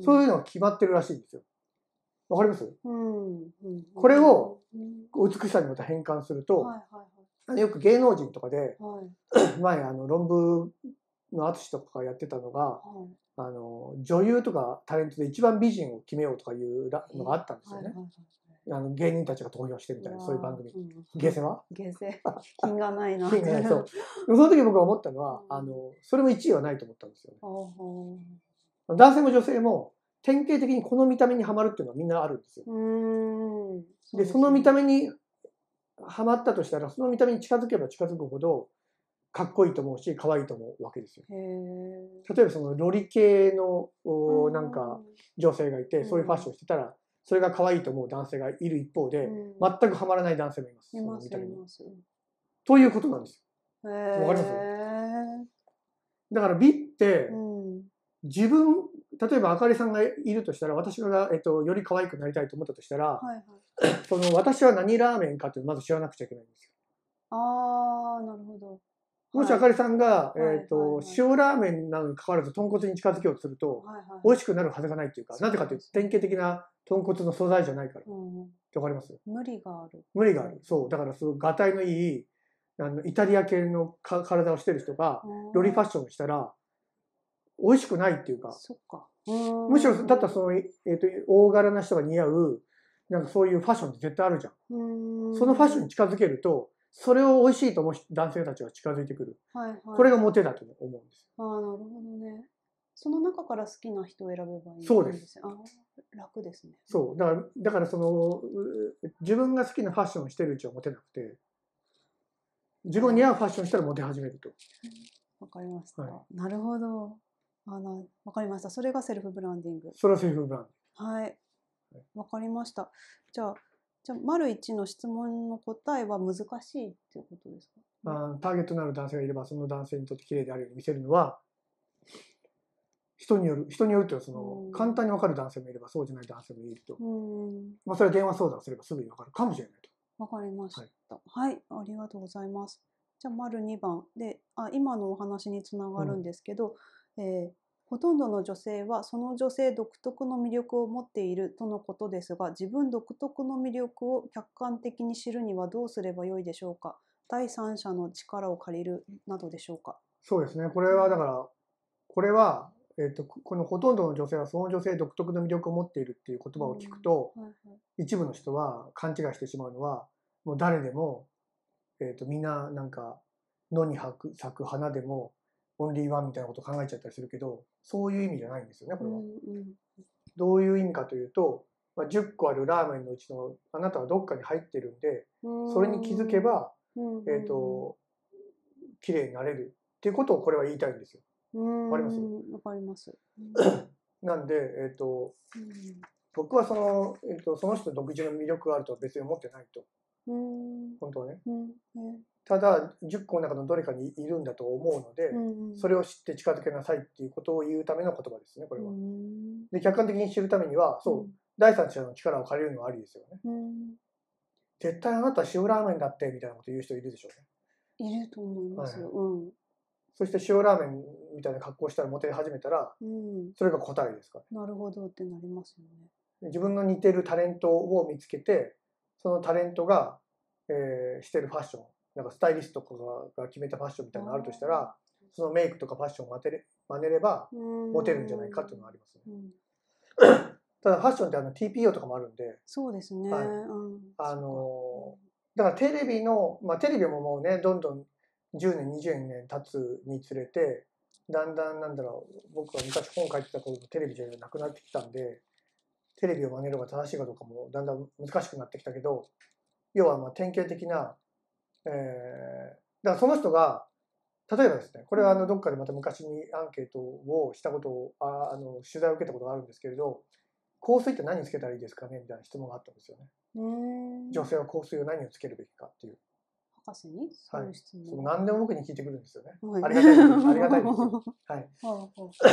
そういうのが決まってるらしいんですよ。わかります？これを美しさにまた変換すると、よく芸能人とかで、前あの論文の淳とかがやってたのが、あの女優とかタレントで一番美人を決めようとかいうのがあったんですよね。あの芸人たちが投票してみたいな、そういう番組。ゲセはゲセ。品がないな。 品がない。そう。その時僕が思ったのは、あの、それもいちいはないと思ったんですよね。男性も女性も、典型的にこの見た目にはまるっていうのはみんなあるんですよ。で、その見た目にはまったとしたら、その見た目に近づけば近づくほど、かっこいいと思うし、可愛いと思うわけですよ。例えばそのロリ系のなんか女性がいて、そういうファッションしてたら、それが可愛いと思う男性がいる一方で、全くハマらない男性もいます。その見た目に。ということなんですよ。わかります？だから美って、自分、例えばあかりさんがいるとしたら、私が、えっと、より可愛くなりたいと思ったとしたら、その私は何ラーメンかってまず知らなくちゃいけないんですよ。 ああ、なるほど。 もしあかりさんが、えっと、塩ラーメンなのに関わらず豚骨に近づけようとすると、美味しくなるはずがないっていうか、なぜかというと典型的な豚骨の素材じゃないから。わかります？ 無理がある。 無理がある。そう。だからすごいがたいのいい、あの、イタリア系のか体をしてる人が、ロリファッションをしたら、美味しくないっていうか。 そっか。 むしろ、だったらその、えっと、大柄な人が似合う、なんかそういうファッションって絶対あるじゃん。そのファッションに近づけると、それを美味しいと思う男性たちが近づいてくる。はいはい、これがモテだと思うんです。 ああ、なるほどね。その中から好きな人を選べばいいんですね。 そうです。 あ、楽ですね。 そう。だから、だからその、自分が好きなファッションをしてるうちはモテなくて、自分に合うファッションしたらモテ始めると。 わかりました。はい、なるほど。あの、わかりました。それがセルフブランディング。 それはセルフブランディング。はい。わかりました。じゃあ、じゃあ、丸一の質問の答えは難しいっていうことですか？ あ、ターゲットになる男性がいれば、その男性にとって綺麗であるように見せるのは、人による、人によるというのは、その、簡単に分かる男性もいれば、そうじゃない男性もいると。まあ、それは電話相談すればすぐに分かるかもしれないと。 わかりました。はい、はい、ありがとうございます。じゃあ、丸にばんで、あ、今のお話につながるんですけど、うん、えーほとんどの女性はその女性独特の魅力を持っているとのことですが、自分独特の魅力を客観的に知るにはどうすればよいでしょうか。第三者の力を借りるなどでしょうか。 そうですね。これはだから、これは、えっと、このほとんどの女性はその女性独特の魅力を持っているっていう言葉を聞くと、はいはい、一部の人は勘違いしてしまうのは、もう誰でも、えっと、みんななんか野に咲く花でもオンリーワンみたいなことを考えちゃったりするけど、そういう意味じゃないんですよね、これは。うんうん、どういう意味かというと、まあ、じゅっこあるラーメンのうちのあなたはどっかに入ってるんで、それに気づけば、えっと、綺麗になれるっていうことをこれは言いたいんですよ。わかります？ わかります。 なんで、えっと、僕はその、えっと、その人独自の魅力があるとは別に思ってないと。本当はね。ただ、じゅっこの中のどれかにいるんだと思うので、それを知って近づけなさいっていうことを言うための言葉ですね、これは。で、客観的に知るためには、そう、第三者の力を借りるのはありですよね。絶対あなたは塩ラーメンだってみたいなこと言う人いるでしょうね。いると思いますよ。はい、うん。 そして塩ラーメンみたいな格好したらモテ始めたら、うん、それが答えですから、 ね。なるほどってなりますよね。自分の似てるタレントを見つけて、そのタレントが、えー、してるファッション、なんかスタイリストとかが決めたファッションみたいなのがあるとしたら、そのメイクとかファッションを真似れ、真似ればモテるんじゃないかっていうのがありますね。うん、ただファッションってあの ティーピーオー とかもあるんで、 そうですね。 はい、うん、あのだからテレビの、まあ、テレビももうねどんどんじゅうねんにじゅうねん経つにつれてだんだんなんだろう、僕が昔本書いてた頃のテレビじゃなくなってきたんで、テレビを真似るのが正しいかどうかもだんだん難しくなってきたけど、要はまあ典型的な、えー、だからその人が例えばですね、これはあのどっかでまた昔にアンケートをしたことをああの取材を受けたことがあるんですけれど、 香水って何つけたらいいですかねみたいな質問があったんですよね。女性は香水を何をつけるべきかっていう。 博士にそういう質問、 はい、何でも僕に聞いてくるんですよね。はい、ありがたいです。ありがたいですよ。はい。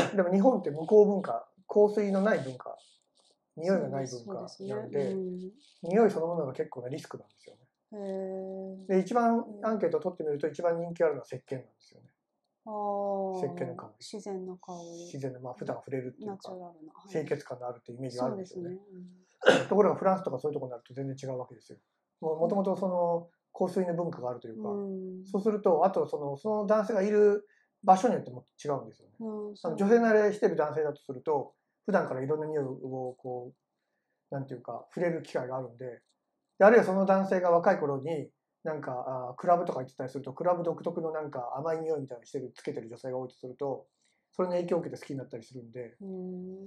でも日本って向こう文化、香水のない文化、匂いがない文化なんで、匂いそのものが結構なリスクなんですよね。で、一番アンケートを取ってみると一番人気あるのは石鹸なんですよね。石鹸の香り。 自然な香り。 自然な、まあ普段触れるっていうか、清潔感のあるっていうイメージがあるんですよね。 ね、 ところがフランスとかそういうところになると全然違うわけですよ。もともとその香水の文化があるというか、うん、そうすると、あとそのその男性がいる場所によっても違うんですよね。うん、あの女性慣れしてる男性だとすると、普段からいろんな匂いをこう、なんていうか、触れる機会があるんで、であるいはその男性が若い頃に、なんかあクラブとか行ってたりすると、クラブ独特のなんか甘い匂いみたいなのしてるつけてる女性が多いとすると、それの影響を受けて好きになったりするんで、うん、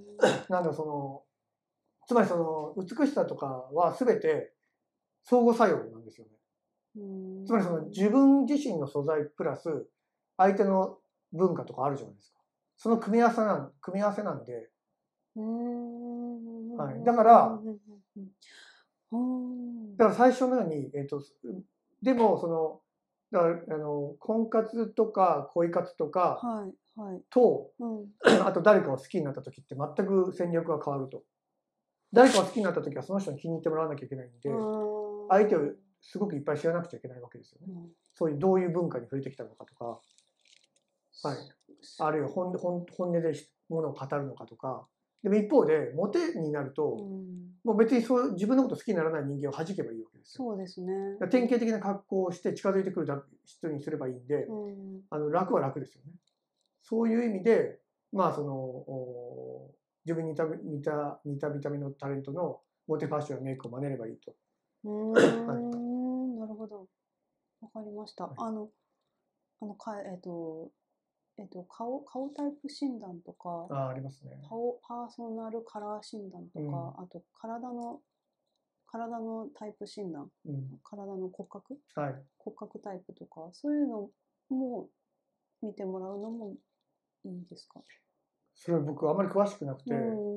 なんだそのつまりその美しさとかは全て相互作用なんですよね。うん、つまりその自分自身の素材プラス相手の文化とかあるじゃないですか。その組み合わせなん組み合わせなんで、うんはい、だからだから最初のように、えーと、でもそのだからあの婚活とか恋活とかと、はいはいうん、あと誰かを好きになった時って全く戦略が変わると。誰かを好きになった時はその人に気に入ってもらわなきゃいけないんで、相手をすごくいっぱい知らなくちゃいけないわけですよね。うん、そういうどういう文化に触れてきたのかとか、はい、あるいは本本本音でものを語るのかとか。でも一方でモテになると、うん、もう別にそう自分のこと好きにならない人間を弾けばいいわけですよ。 そうですね。 典型的な格好をして近づいてくる人にすればいいんで、うん、あの楽は楽ですよね。そういう意味で、まあその自分に似た似た似た見た目のタレントのモテファッションやメイクを真似ればいいと。 うん、はい、なるほど。わかりました。はい、あのあのかえっ、ー、とえっ、ー、と顔顔タイプ診断とか、 あありますね。 顔パーソナルカラー診断とか、うん、あと体の体のタイプ診断、うん、体の骨格、はい、骨格タイプとかそういうのも見てもらうのもいいですか？ それは僕あまり詳しくなくて、うん、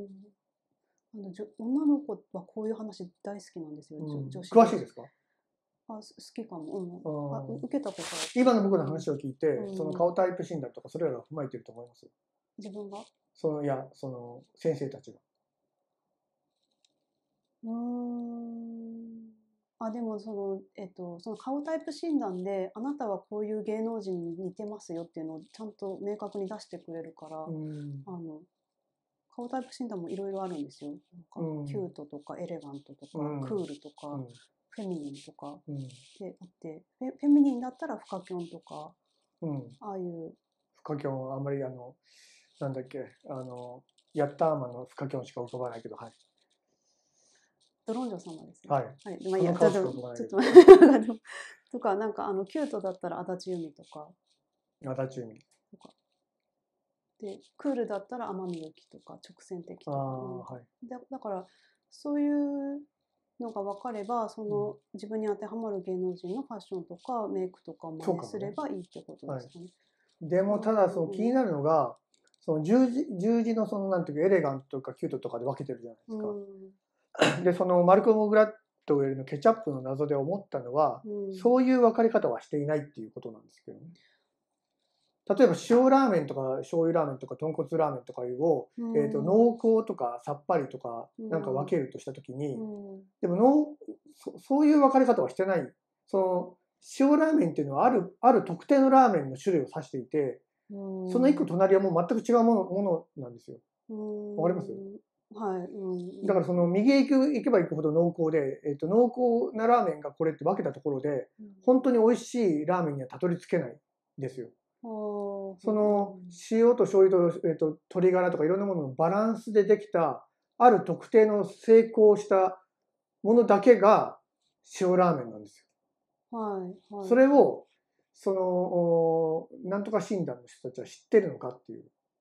あの女の子はこういう話大好きなんですよ。うん、 女子詳しいですか？ あ、好きかも。うん、あ受けたことある。 今の僕の話を聞いて、うん、その顔タイプ診断とかそれらを踏まえていると思います。 自分が？ そのいやその先生たちが。 うーん。あ、でもその、えっと、その顔タイプ診断であなたはこういう芸能人に似てますよっていうのをちゃんと明確に出してくれるから、うん、あの顔タイプ診断もいろいろあるんですよ。なんかキュートとかエレガントとか、うん、クールとか、うん、フェミニンとか、うん、であってフェ、フェミニンだったらフカキョンとか、うん、ああいうフカキョンあんまりあのなんだっけあのヤッターマンのフカキョンしか浮かばないけど、はい。 ドロンジョ様ですね。 はい。はい、 まあいいや、ちょっととかなんかあのキュートだったら足立由美とか。 足立由美。とか。 でクールだったら天海祐希とか直線的とか。はい、だ, だからそういうのが分かればその、うん、自分に当てはまる芸能人のファッションとかメイクとかを真似すればいいってことですかね。はい、 でもただその気になるのが、その十字十字のそのなんていうかエレガントとかキュートとかで分けてるじゃないですか。うん、でそのマルコム・グラッドウェルのケチャップの謎で思ったのは、うん、そういう分かり方はしていないっていうことなんですけどね。例えば塩ラーメンとか醤油ラーメンとか豚骨ラーメンとかを、うん、えーと濃厚とかさっぱりとかなんか分けるとしたときに、うん、でもの そ, そういう分かり方はしてない。その塩ラーメンっていうのはあるある特定のラーメンの種類を指していて、うん、その一個隣はもう全く違うものものなんですよ。わかります？ はい、うん、 だからその右へ行く行けば行くほど濃厚で、えーと濃厚なラーメンがこれって分けたところで、本当に美味しいラーメンにはたどり着けないんですよ。その塩と醤油と、えーと鶏ガラとかいろんなもののバランスでできたある特定の成功したものだけが塩ラーメンなんですよ。はいはい、それをそのなんとか診断の人たちは知ってるのかっていう。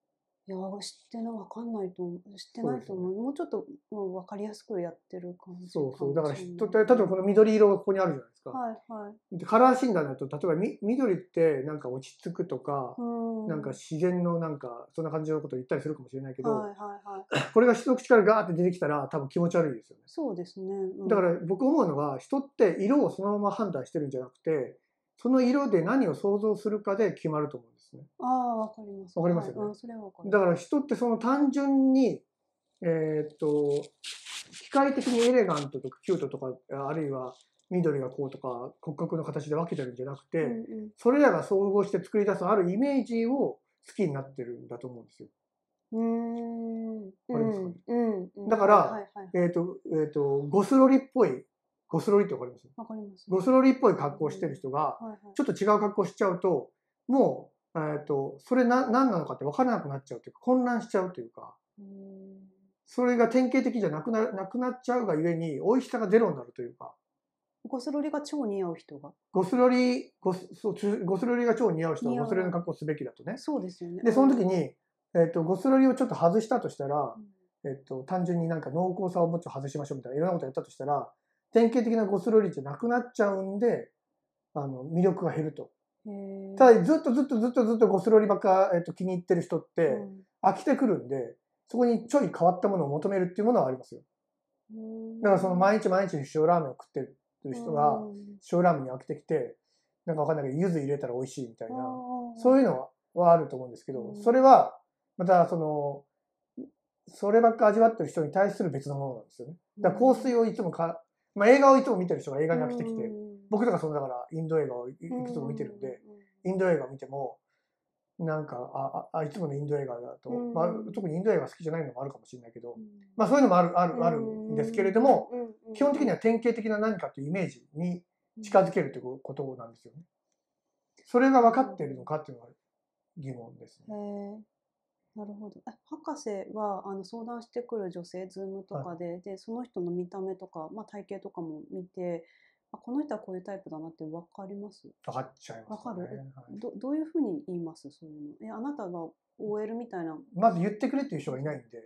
いや知ってないわかんないと思う知ってないと思う、ね、もうちょっともう分かりやすくやってる感じ。 そうそうだから人って例えばこの緑色がここにあるじゃないですか。 はいはい。 でカラー診断だと例えばみ緑ってなんか落ち着くとか、うん、なんか自然のなんかそんな感じのことを言ったりするかもしれないけど、はいはいはい、これが一口からガーって出てきたら多分気持ち悪いですよね。 そうですね。うん、 だから僕思うのは人って色をそのまま判断してるんじゃなくて、その色で何を想像するかで決まると思うんですね。 ああ、わかります。 わかりますよね。 はい、それはわかる。 だから人ってその単純に、えー、っと、機械的にエレガントとかキュートとか、あるいは緑がこうとか骨格の形で分けてるんじゃなくて、うんうん、それらが総合して作り出すあるイメージを好きになってるんだと思うんですよ。うーん。わかりますかね。うんうん、だから、はいはいはい、えー、っと、えー、っと、ゴスロリっぽい、ゴスロリってわかります？ わかります。 ゴスロリっぽい格好をしてる人が、ちょっと違う格好しちゃうと、もう、えっと、それな、何なのかって分からなくなっちゃうというか、混乱しちゃうというか、うん、それが典型的じゃなくな、なくなっちゃうがゆえに、美味しさがゼロになるというか。 ゴスロリが超似合う人がゴスロリ、ゴス、そう、ゴスロリが超似合う人はゴスロリの格好をすべきだとね。 そうですよね。 で、その時に、えっと、ゴスロリをちょっと外したとしたら、うん、えっと、単純になんか濃厚さをもうちょっと外しましょうみたいな、いろんなことやったとしたら、典型的なゴスロリじゃなくなっちゃうんで、あの、魅力が減ると。ただずっとずっとずっとずっとゴスロリばっか、えっと、気に入ってる人って飽きてくるんで、そこにちょい変わったものを求めるっていうものはありますよ。だからその毎日毎日塩ラーメンを食ってる人が塩ラーメンに飽きてきて、なんかわかんないけど柚子入れたら美味しいみたいな、そういうのはあると思うんですけど、それはまたそのそればっか味わってる人に対する別のものなんですよね。だから香水をいつもか、まあ、映画をいつも見てる人が映画に飽きてきて、僕とかそのだからインド映画をいくつも見てるんで、インド映画を見ても、なんか、あ、あ、いつものインド映画だと、まあ、特にインド映画好きじゃないのもあるかもしれないけど、まあそういうのもある、ある、あるんですけれども、基本的には典型的な何かというイメージに近づけるということなんですよね。それが分かっているのかっていうのは疑問ですね。 なるほど。博士はあの相談してくる女性、ズームとかで、はい、でその人の見た目とか、まあ、体型とかも見て、あこの人はこういうタイプだなって分かります？ 分かっちゃいます、ね。 分かる、はい、どどういうふうに言います？そういうの。えあなたが オーエル みたいな。 まず言ってくれっていう人がいないんで。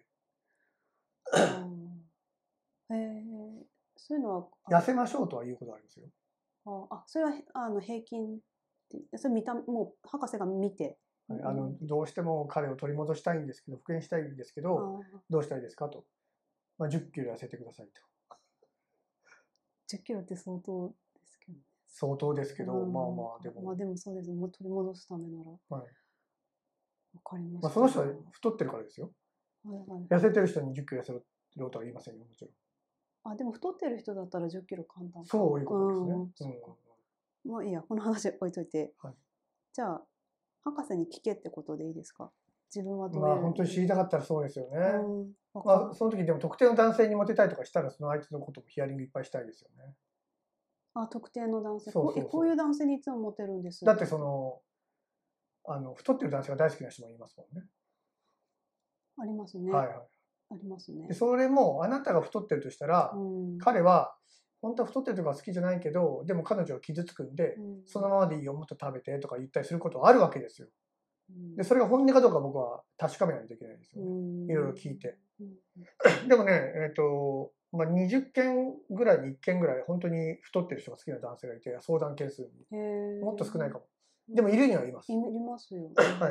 へえそういうのは痩せましょうとは言うことありますよ。 ああそれはあの平均それ見たもう博士が見て。 はい、あのどうしても彼を取り戻したいんですけど復縁したいんですけどどうしたいですかと、まあ、じゅっキロ痩せてくださいと。 じゅっキロって相当ですけど、ね、 相当ですけど、まあまあでもまあでもそうですもう取り戻すためなら、はい、分かりました。 まあその人は太ってるからですよ、はいはい、痩せてる人にじゅっキロ痩せろとは言いませんよもちろん。 あでも太ってる人だったらじゅっキロ簡単か。 そういうことですね、 うん、まあいいやこの話置いといて、はい、じゃあ博士に聞けってことでいいですか？自分はどういう。 まあ本当に知りたかったらそうですよね。うん、まあその時でも特定の男性にモテたいとかしたらその相手のこともヒアリングいっぱいしたいですよね。 あ特定の男性。そうそうそう。こういう男性にいつもモテるんです。 だってそのあの太ってる男性が大好きな人もいますもんね。 ありますね。 はいはい。 ありますね。 でそれもあなたが太ってるとしたら、うん、彼は本当は太ってるとか好きじゃないけどでも彼女は傷つくんで、うん、そのままでいいよもっと食べてとか言ったりすることはあるわけですよ。でそれが本音かどうか僕は確かめないといけないですよね。いろいろ聞いて。でもね、えっと、まあ、にじゅっけんぐらいにいっけんぐらい本当に太ってる人が好きな男性がいて、相談件数に。もっと少ないかも。でもいるにはいます。 いますよ。 はい。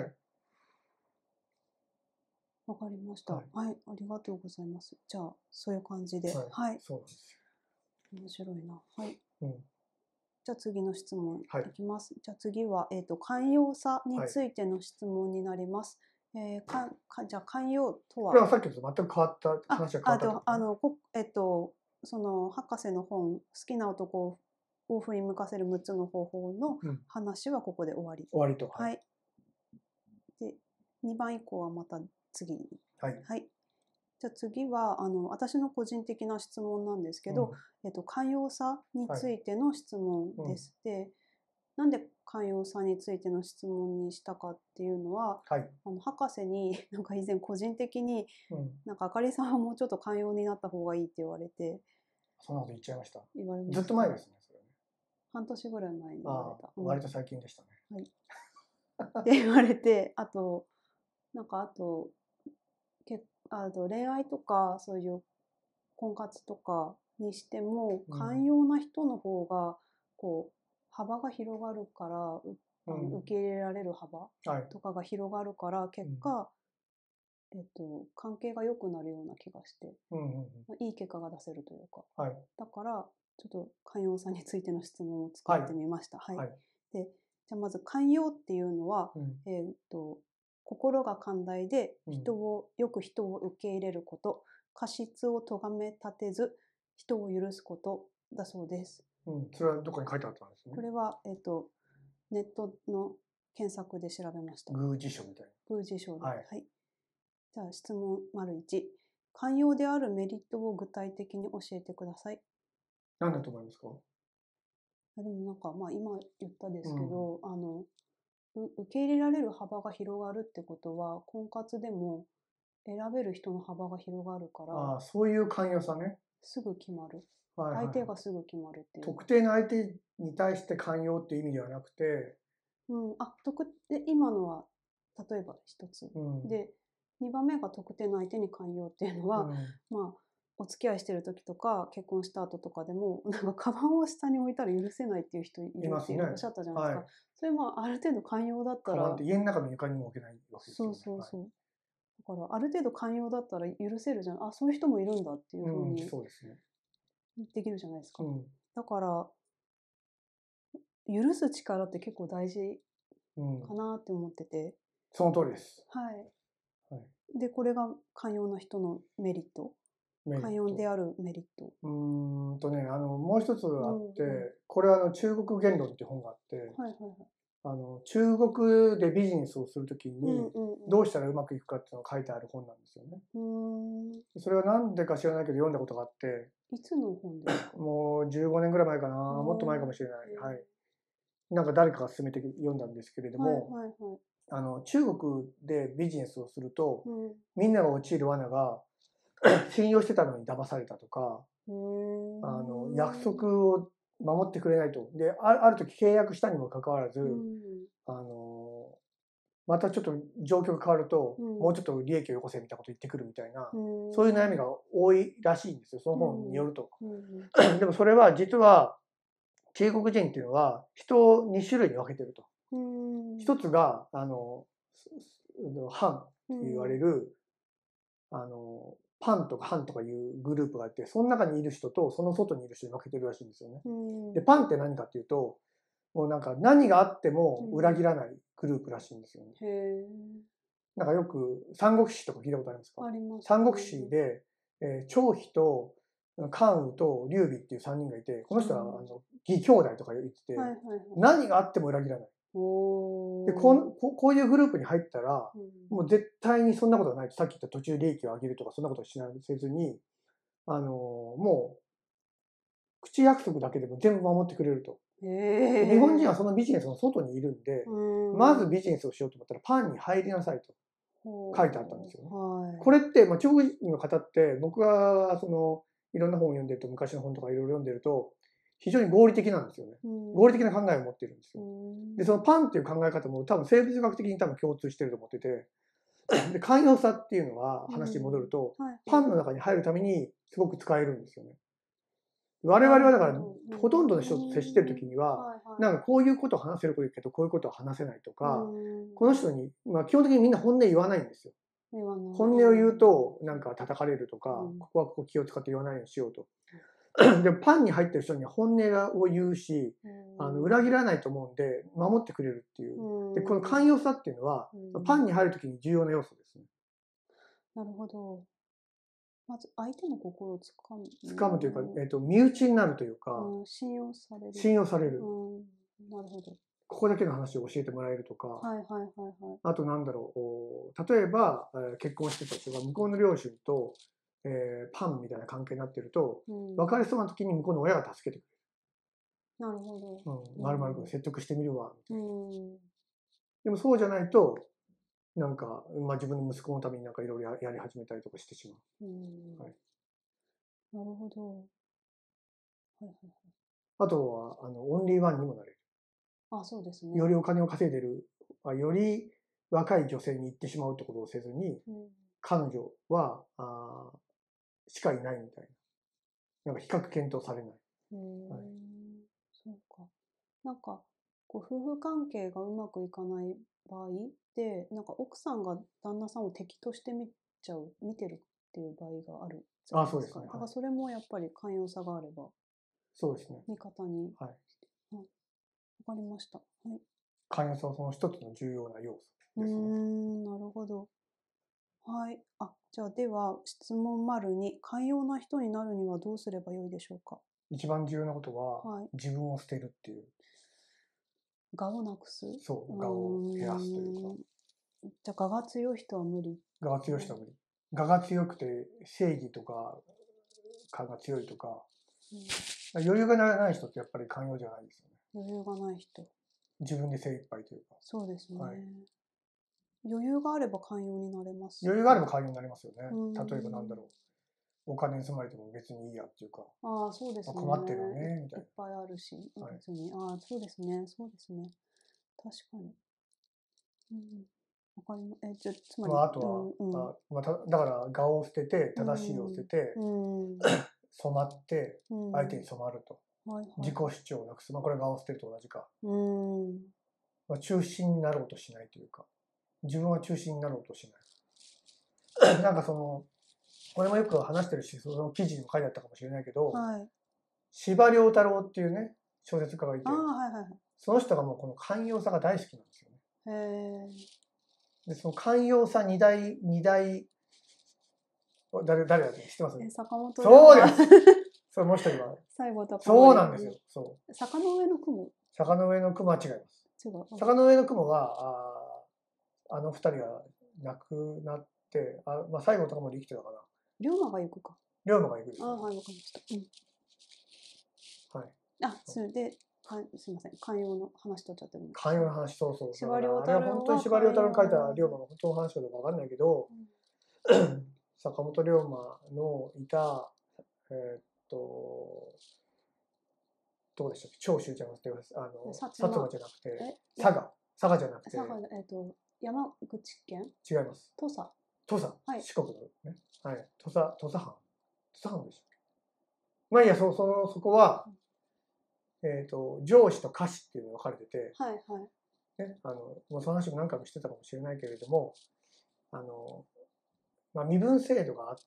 わかりました、はい。はい、ありがとうございます。じゃあ、そういう感じで。はい。はい、 そうなんですよ。面白いな。はい。 うんじゃあ次の質問いきます。はい、じゃあ次は、えーと、寛容さについての質問になります。はい、えー、かかじゃあ寛容とは。 これはさっきと全く変わった話が変わった、ね。 ああのこえっ、ー、とその博士の本「好きな男を振り向かせるむっつの方法」の話はここで終わり。 終わりと。 はい。はい、でにばん以降はまた次に。 はい。 はい。じゃあ次はあの私の個人的な質問なんですけど、うん、えっと、寛容さについての質問です。はい、でなんで寛容さについての質問にしたかっていうのは、はい、あの博士になんか以前個人的に、うん、なんかあかりさんはもうちょっと寛容になった方がいいって言われて。 そんなこと言っちゃいました。 言われました。 ずっと前ですねそれね。 半年ぐらい前に言われた。 割と最近でしたね。 はい。って言われて、あとなんかあと、けあと恋愛とかそういう婚活とかにしても、寛容な人の方がこう幅が広がるから、あの受け入れられる幅とかが広がるから、結果、えっと、関係が良くなるような気がして、いい結果が出せるというか、はい、だからちょっと寛容さについての質問を作ってみました。はい、はい、でじゃあまず寛容っていうのは、うん、えっと心が寛大で人を、うん、よく人を受け入れること、過失を咎め立てず人を許すことだそうです。 うん、それはどこに書いてあったんですね。 これは、えっと、ネットの検索で調べました。 宮司書みたいな。 宮司書で、はい、はい。じゃあ質問丸いち。寛容であるメリットを具体的に教えてください。 何だと思いますか？ でもなんか、まあ今言ったですけど、うん、あの、受け入れられる幅が広がるってことは、婚活でも選べる人の幅が広がるから。 ああ、そういう寛容さね。 すぐ決まる。はいはい、相手がすぐ決まるっていう。 特定の相手に対して寛容っていう意味ではなくて。 うん、あ、特で今のは例えば一つ、うん、でにばんめが特定の相手に寛容っていうのは、うん、まあお付き合いしてる時とか結婚した後とかでもなんかカバンを下に置いたら許せないっていう人いるっておっしゃったじゃないですか。はい、それもある程度寛容だったら。 カバンって家の中の床にも置けないわけですよね。 そうそうそう。はい、だからある程度寛容だったら許せるじゃん。あ、そういう人もいるんだっていうふうに、うん、そうですね。できるじゃないですか。うん、だから許す力って結構大事かなって思ってて、うん、 その通りです。 はい。はい、でこれが寛容な人のメリット。寛容であるメリット。 うーんとね、あのもう一つあって、うんうん、これはあの中国言論っていう本があって、はいはいはい、あの中国でビジネスをするときにどうしたらうまくいくかっていうのが書いてある本なんですよね。うん、それは何でか知らないけど読んだことがあって。 いつの本ですか？ もうじゅうごねんぐらい前かな、もっと前かもしれない。はい。なんか誰かが勧めて読んだんですけれども、はいはいはい、あの中国でビジネスをすると、うん、みんなが陥る罠が信用してたのに騙されたとか、あの約束を守ってくれないと。で、ある時契約したにもかかわらず、うん、あのまたちょっと状況が変わると、うん、もうちょっと利益をよこせみたいなこと言ってくるみたいな、うん、そういう悩みが多いらしいんですよ、その本によると。うんうん、でもそれは実は中国人っていうのは人をに種類に分けてると。一つがあのハンって言われる、あのパンとかハンとかいうグループがあって、その中にいる人とその外にいる人に分けてるらしいんですよね。でパンって何かっていうと、もうなんか何があっても裏切らないグループらしいんですよね。なんかよく三国志とか聞いたことありますか？あります。三国志で、えー、張飛と関羽と劉備っていうさんにんがいて、この人はあの義兄弟とか言ってて、はいはいはい、何があっても裏切らない。で こ, こ, こういうグループに入ったら、うん、もう絶対にそんなことはないと。さっき言った途中利益を上げるとかそんなことをしないせずに、あのもう口約束だけでも全部守ってくれると。日本人はそのビジネスの外にいるんで、うん、まずビジネスをしようと思ったらパンに入りなさいと書いてあったんですよね。はい、これって、まあ、中国人の方って僕がそのいろんな本を読んでると、昔の本とかいろいろ読んでると非常に合理的なんですよね。合理的な考えを持ってるんですよ。でそのパンっていう考え方も多分生物学的に多分共通してると思ってて、で寛容さっていうのは話に戻ると、はい、パンの中に入るためにすごく使えるんですよね。我々はだからほとんどの人と接してる時には、なんかこういうことを話せるけどこういうことは話せないとか、この人に、まあ、基本的にみんな本音言わないんですよ。本音を言うとなんか叩かれるとか、ここはここ気を使って言わないようにしようと。でもパンに入ってる人には本音を言うし、あの裏切らないと思うんで守ってくれるっていう。でこの寛容さっていうのはパンに入る時に重要な要素ですね。 なるほど。まず相手の心をつかむ。 つかむというか、えーと、身内になるというか、 うん、信用される。 信用される。 うん、なるほど。 ここだけの話を教えてもらえるとか、 はいはいはいはい。 あとなんだろう、例えば、えー、結婚してた人が向こうの両親と、えー、パンみたいな関係になってると、うん、別れそうな時に向こうの親が助けてくれる。なるほど。 うん、まるまる君説得してみるわみたいな。うん、でもそうじゃないと。なんか、まあ、自分の息子のためになんかいろいろやり始めたりとかしてしまう。うんはい、 なるほど。はいはいはい、 あとはあのオンリーワンにもなれる。 あ、そうですね。 よりお金を稼いでる、より若い女性に行ってしまうってことをせずに、うん、彼女はあしかいないみたいな。なんか比較検討されない。 うん、はい、そうか。なんかこう夫婦関係がうまくいかない場合で、なんか奥さんが旦那さんを敵として見ちゃう、見てるっていう場合があるじゃないですか。あ、そうですね。だからそれもやっぱり寛容さがあれば、 そうですね。 味方に。はい。わ、かりました。はい。 寛容さはその一つの重要な要素ですね。 うーん、なるほど。はい。あ、じゃあでは質問丸に、寛容な人になるにはどうすればよいでしょうか。 一番重要なことは、はい、自分を捨てるっていう。 我をなくす。 そう、我を減らすというか。 じゃあ我が強い人は無理。 我が強い人は無理。我が強くて正義とか感が強いとか、うん、余裕がない人ってやっぱり寛容じゃないですよね。 余裕がない人。 自分で精一杯というか。 そうですね。はい、余裕があれば寛容になれます。 余裕があれば寛容になりますよね。例えばなんだろう。お金盗まれても別にいいやっていうか。 ああ、そうですね。 困ってるよね、みたいな。 いっぱいあるし、別に。はい、ああ、そうですね。そうですね。確かに。うん。わかります。え、じゃつまり。 まあ、あとは、うんうん、あまあ、だから、我を捨てて、正しいを捨てて、うん、染まって、相手に染まると。はいはい、自己主張をなくす。まあ、これ我を捨てると同じか。うん、まあ、中心になろうとしないというか、自分は中心になろうとしない。なんかその、これもよく話してるし、その記事にも書いてあったかもしれないけど、はい、司馬遼太郎っていうね、小説家がいて、はいはい、その人がもうこの寛容さが大好きなんですよね。へで、その寛容さ二大、二大、誰、誰だって知ってます？坂本そうですそれもう一人は。最後とか。そうなんですよ。そう。坂の上の雲。坂の上の雲は違います。違う。坂の上の雲は、あ、あの二人は亡くなって、あ、まあ、最後とかも生きてたかな。龍馬が行くか。龍馬が行くです、ね。あ、はい、わかりました。うん。はい。あ、それで、かすみません、寛容の話取っちゃってる。寛容の話、そうそう。司馬遼太郎は。あれは本当に司馬遼太郎に書いた龍馬の本当の話かどうかわかんないけど、うん、坂本龍馬のいた、えー、っと、どうでしたっけ、長州じゃなくて、あの、薩摩じゃなくて、佐賀、佐賀じゃなくて、佐賀、えー、っと、山口県違います。土佐。土佐、はい、四国のね。はい。土佐、土佐藩。土佐藩でしたっけ。まあいいや、そ、その、そこは、うん、えっと、上司と下司っていうのが分かれてて、はいはい。ね、あの、もうその話も何回もしてたかもしれないけれども、あの、まあ、身分制度があって、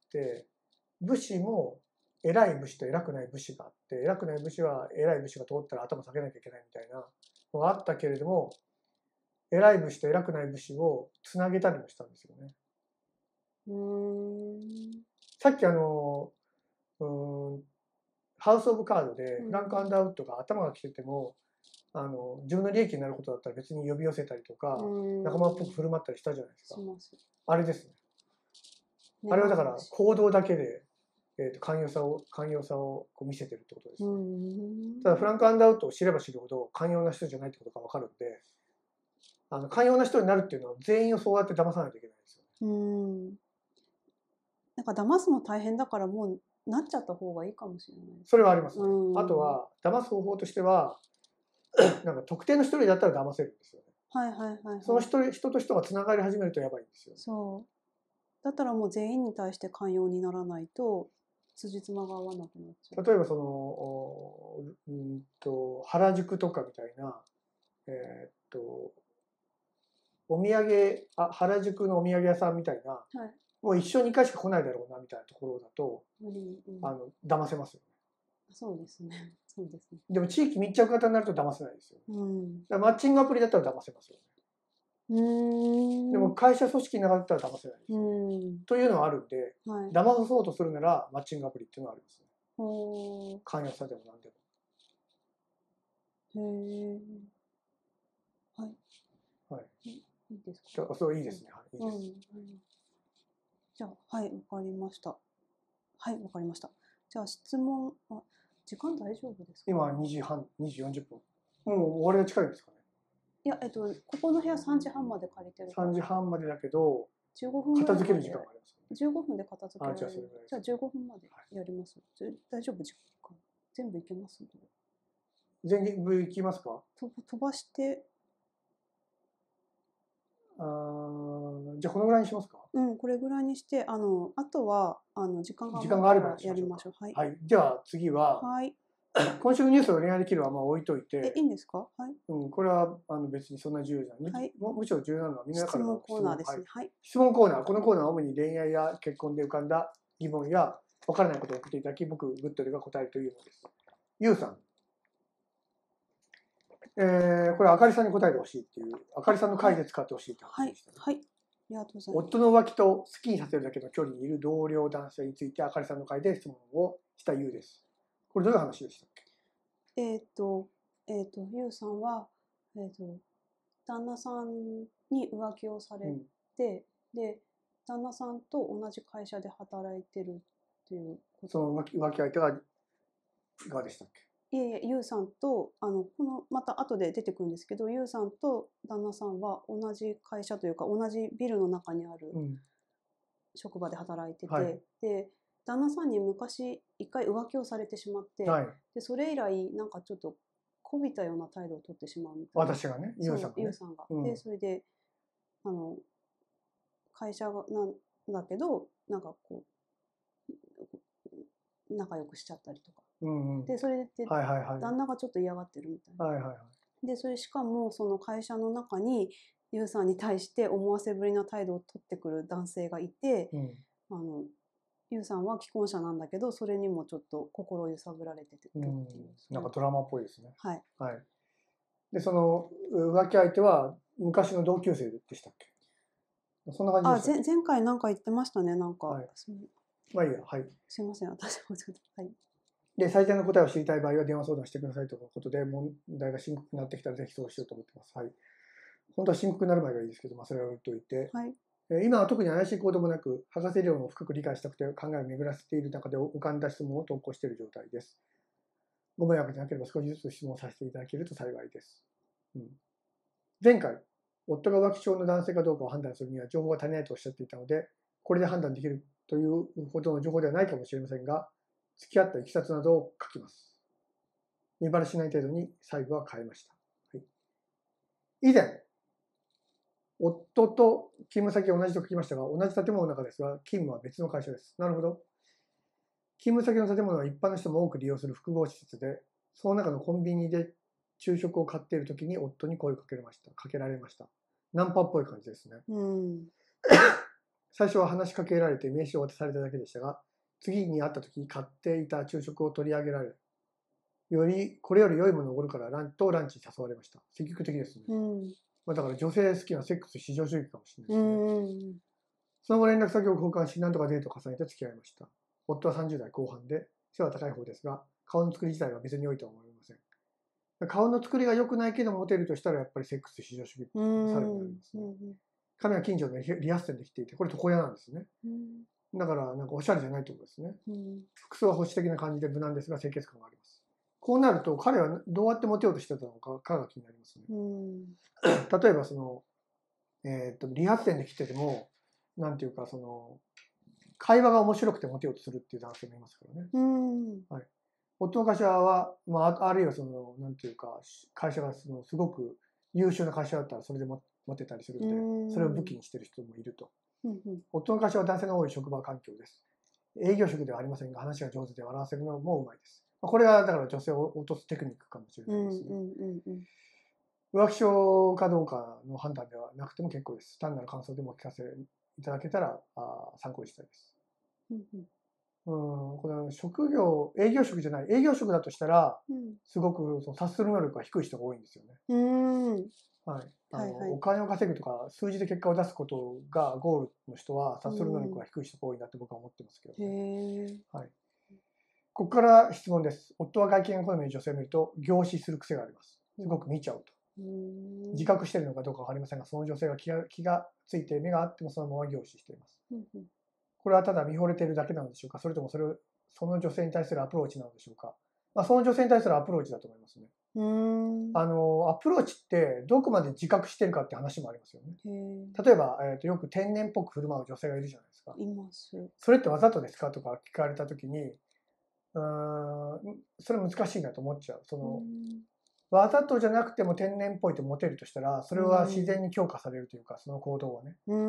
武士も偉い武士と偉くない武士があって、偉くない武士は偉い武士が通ったら頭下げなきゃいけないみたいなのがあったけれども、偉い武士と偉くない武士をつなげたりもしたんですよね。うーんさっきあの、うーんハウス・オブ・カードでフランク・アンダーウッドが頭が来てても、あの自分の利益になることだったら別に呼び寄せたりとか、仲間っぽく振る舞ったりしたじゃないですか。あれですね。あれはだから行動だけで、えー、と寛容さを寛容さをこう見せてるってことです、ね。ただフランク・アンダーウッドを知れば知るほど寛容な人じゃないってことが分かるんで、あの寛容な人になるっていうのは全員をそうやって騙さないといけないんですよ。うんなんか騙すの大変だからもうなっちゃった方がいいかもしれない。それはありますね。あとは騙す方法としてはなんか特定の一人だったら騙せるんですよね。はいはいはい、はい、その人人と人がつながり始めるとやばいんですよ。そうだったらもう全員に対して寛容にならないと辻褄が合わなくなっちゃう。例えばそのうんと原宿とかみたいなえー、っとお土産あ原宿のお土産屋さんみたいな、はい、もう一生にかいしか来ないだろうなみたいなところだと、うんうん、あの騙せますよね。そうですね。そうですね。でも地域密着型になると騙せないですよ。うん、だマッチングアプリだったら騙せますよね。うんでも会社組織の中だったら騙せないですよ、ね。うんというのはあるんで、はい、騙そうとするならマッチングアプリっていうのはありますね。寛容さでも何でも。へえ。はい。はい。いいですか。そういいですね。はい。いいです。うんうん、じゃあはいわかりました。はいわかりました。じゃあ質問あ時間大丈夫ですか。今にじはんにじよんじゅっぷん。もう終わりが近いですかね。いやえっとここの部屋さんじはんまで借りてるから。さんじはんまでだけどじゅうごふん片付ける時間があります、ね。じゅうごふんで片付けられる。あじゃあそれぐらい。じゃあじゅうごふんまでやります。はい、大丈夫時間全部いけます。全部いきますか。飛ばして。 あじゃあこのぐらいにしますか。 うん、これぐらいにして、あの、あとは、あの、時間が時間があればやりましょう。はい。 はい。では次は、 はい。 今週のニュースを恋愛できるはまあ置いといて。 え、いいんですか。はい。 うん、これはあの別にそんな重要じゃない。はい、むむしろ重要なのはみんなからの質問コーナーですね。はい。 質問コーナー。このコーナーは主に恋愛や結婚で浮かんだ疑問やわからないことを送っていただき、僕、グッドルが答えるというものです。ゆうさん。えー、これ、あかりさんに答えてほしいっていう、あかりさんの回で使ってほしいって話でした、ね。 はい。はい。ありがとうございます。 夫の浮気と好きにさせるだけの距離にいる同僚男性について、あかりさんの回で質問をしたゆうです。これ、どういう話でしたっけ。 えっと、えっと、ゆうさんは、えっと、旦那さんに浮気をされて、うん、で、旦那さんと同じ会社で働いてるっていうこと。 その浮気浮気相手が、いかがでしたっけ。 いえいえ、ゆうさんと、あの、この、また後で出てくるんですけど、ゆうさんと旦那さんは同じ会社というか、同じビルの中にある職場で働いてて、うんはい、で、旦那さんに昔一回浮気をされてしまって、はい、でそれ以来、なんかちょっとこびたような態度を取ってしまうみたいな。 私がね、ゆうさんが、ね。 ゆうさんが。うん、で、それで、あの、会社がなんだけど、なんかこう、仲良くしちゃったりとか。うんうん、でそれで、はいはいはい、旦那がちょっと嫌がってるみたいな。はいはいはい、でそれしかもその会社の中にユウさんに対して思わせぶりな態度を取ってくる男性がいて、うん、あのユウさんは既婚者なんだけどそれにもちょっと心を揺さぶられてるっていう、うん、 なんかドラマっぽいですね。 はい、 はい、でその浮気相手は昔の同級生でしたっけ。そんな感じでしたっけ。 あ、前回なんか言ってましたね。なんか、はい、 まあいいや、はい。 すいません、私もちょっと、はい。 で、最低の答えを知りたい場合は電話相談してくださいということで、問題が深刻になってきたらぜひそうしようと思ってます。はい。本当は深刻になる前がいいですけど、まあ、それは置いといて、はい、今は特に怪しい行動もなく、博士理論を深く理解したくて考えを巡らせている中で浮かんだ質問を投稿している状態です。ご迷惑でなければ少しずつ質問させていただけると幸いです。うん、前回、夫が浮気症の男性かどうかを判断するには情報が足りないとおっしゃっていたので、これで判断できるというほどの情報ではないかもしれませんが、付き合ったいきさつなどを書きます。見バレしない程度に細部は変えました。はい、以前、夫と勤務先が同じと聞きましたが、同じ建物の中ですが、勤務は別の会社です。なるほど。勤務先の建物は一般の人も多く利用する複合施設で、その中のコンビニで昼食を買っているときに夫に声をかけました。かけられました。ナンパっぽい感じですね。うん、最初は話しかけられて名刺を渡されただけでしたが、次に会ったとき買っていた昼食を取り上げられ、より、これより良いものをおごるからランとランチに誘われました。積極的ですね。うん、まあだから女性好きなセックス至上主義かもしれないですね。うん、その後連絡先を交換し、何とかデートを重ねて付き合いました。夫はさんじゅう代後半で、背は高い方ですが、顔の作り自体は別に良いとは思いません。顔の作りが良くないけどモテるとしたらやっぱりセックス至上主義されになりますね。髪は近所の理髪店で切っていて、これ床屋なんですね。だからなんかおしゃれじゃないってことですね。服装は保守的な感じで無難ですが清潔感があります。こうなると彼はどうやってモテようとしてたのかかが気になりますね。例えばその、えー、と理髪店で切っててもなんていうかその会話が面白くてモテようとするっていう男性もいますからね。はい、夫の会社は、まあ、あるいはそのなんていうか会社がそのすごく優秀な会社だったらそれでモテたりするんで、それを武器にしてる人もいると。夫の会社は男性の多い職場環境です。営業職ではありませんが話が上手で笑わせるのもうまいです。これはだから女性を落とすテクニックかもしれないですね。浮気症かどうかの判断ではなくても結構です。単なる感想でもお聞かせいただけたらあ参考にしたいです。うんうん、この職業、営業職じゃない、営業職だとしたら、うん、すごくその察する能力が低い人が多いんですよね。うんはい、あのはいはい、お金を稼ぐとか、数字で結果を出すことがゴールの人は、察する能力が低い人が多いなって僕は思ってますけどね。はい、ここから質問です。夫は外見が好みの女性を見ると、凝視する癖があります。すごく見ちゃうと。うん自覚しているのかどうかわかりませんが、その女性が気が、気がついて目があってもそのまま凝視しています。うんうんこれはただ見惚れているだけなのでしょうか、それともそれをその女性に対するアプローチなのでしょうか。まあ、その女性に対するアプローチだと思いますね。うーんあのアプローチってどこまで自覚してるかって話もありますよね。例えば、えーと、よく天然っぽく振る舞う女性がいるじゃないですか。います。それってわざとですかとか聞かれたときに、うーんそれ難しいなと思っちゃう。そのわざとじゃなくても天然っぽいとモテるとしたら、それは自然に強化されるというか、その行動はね。うん、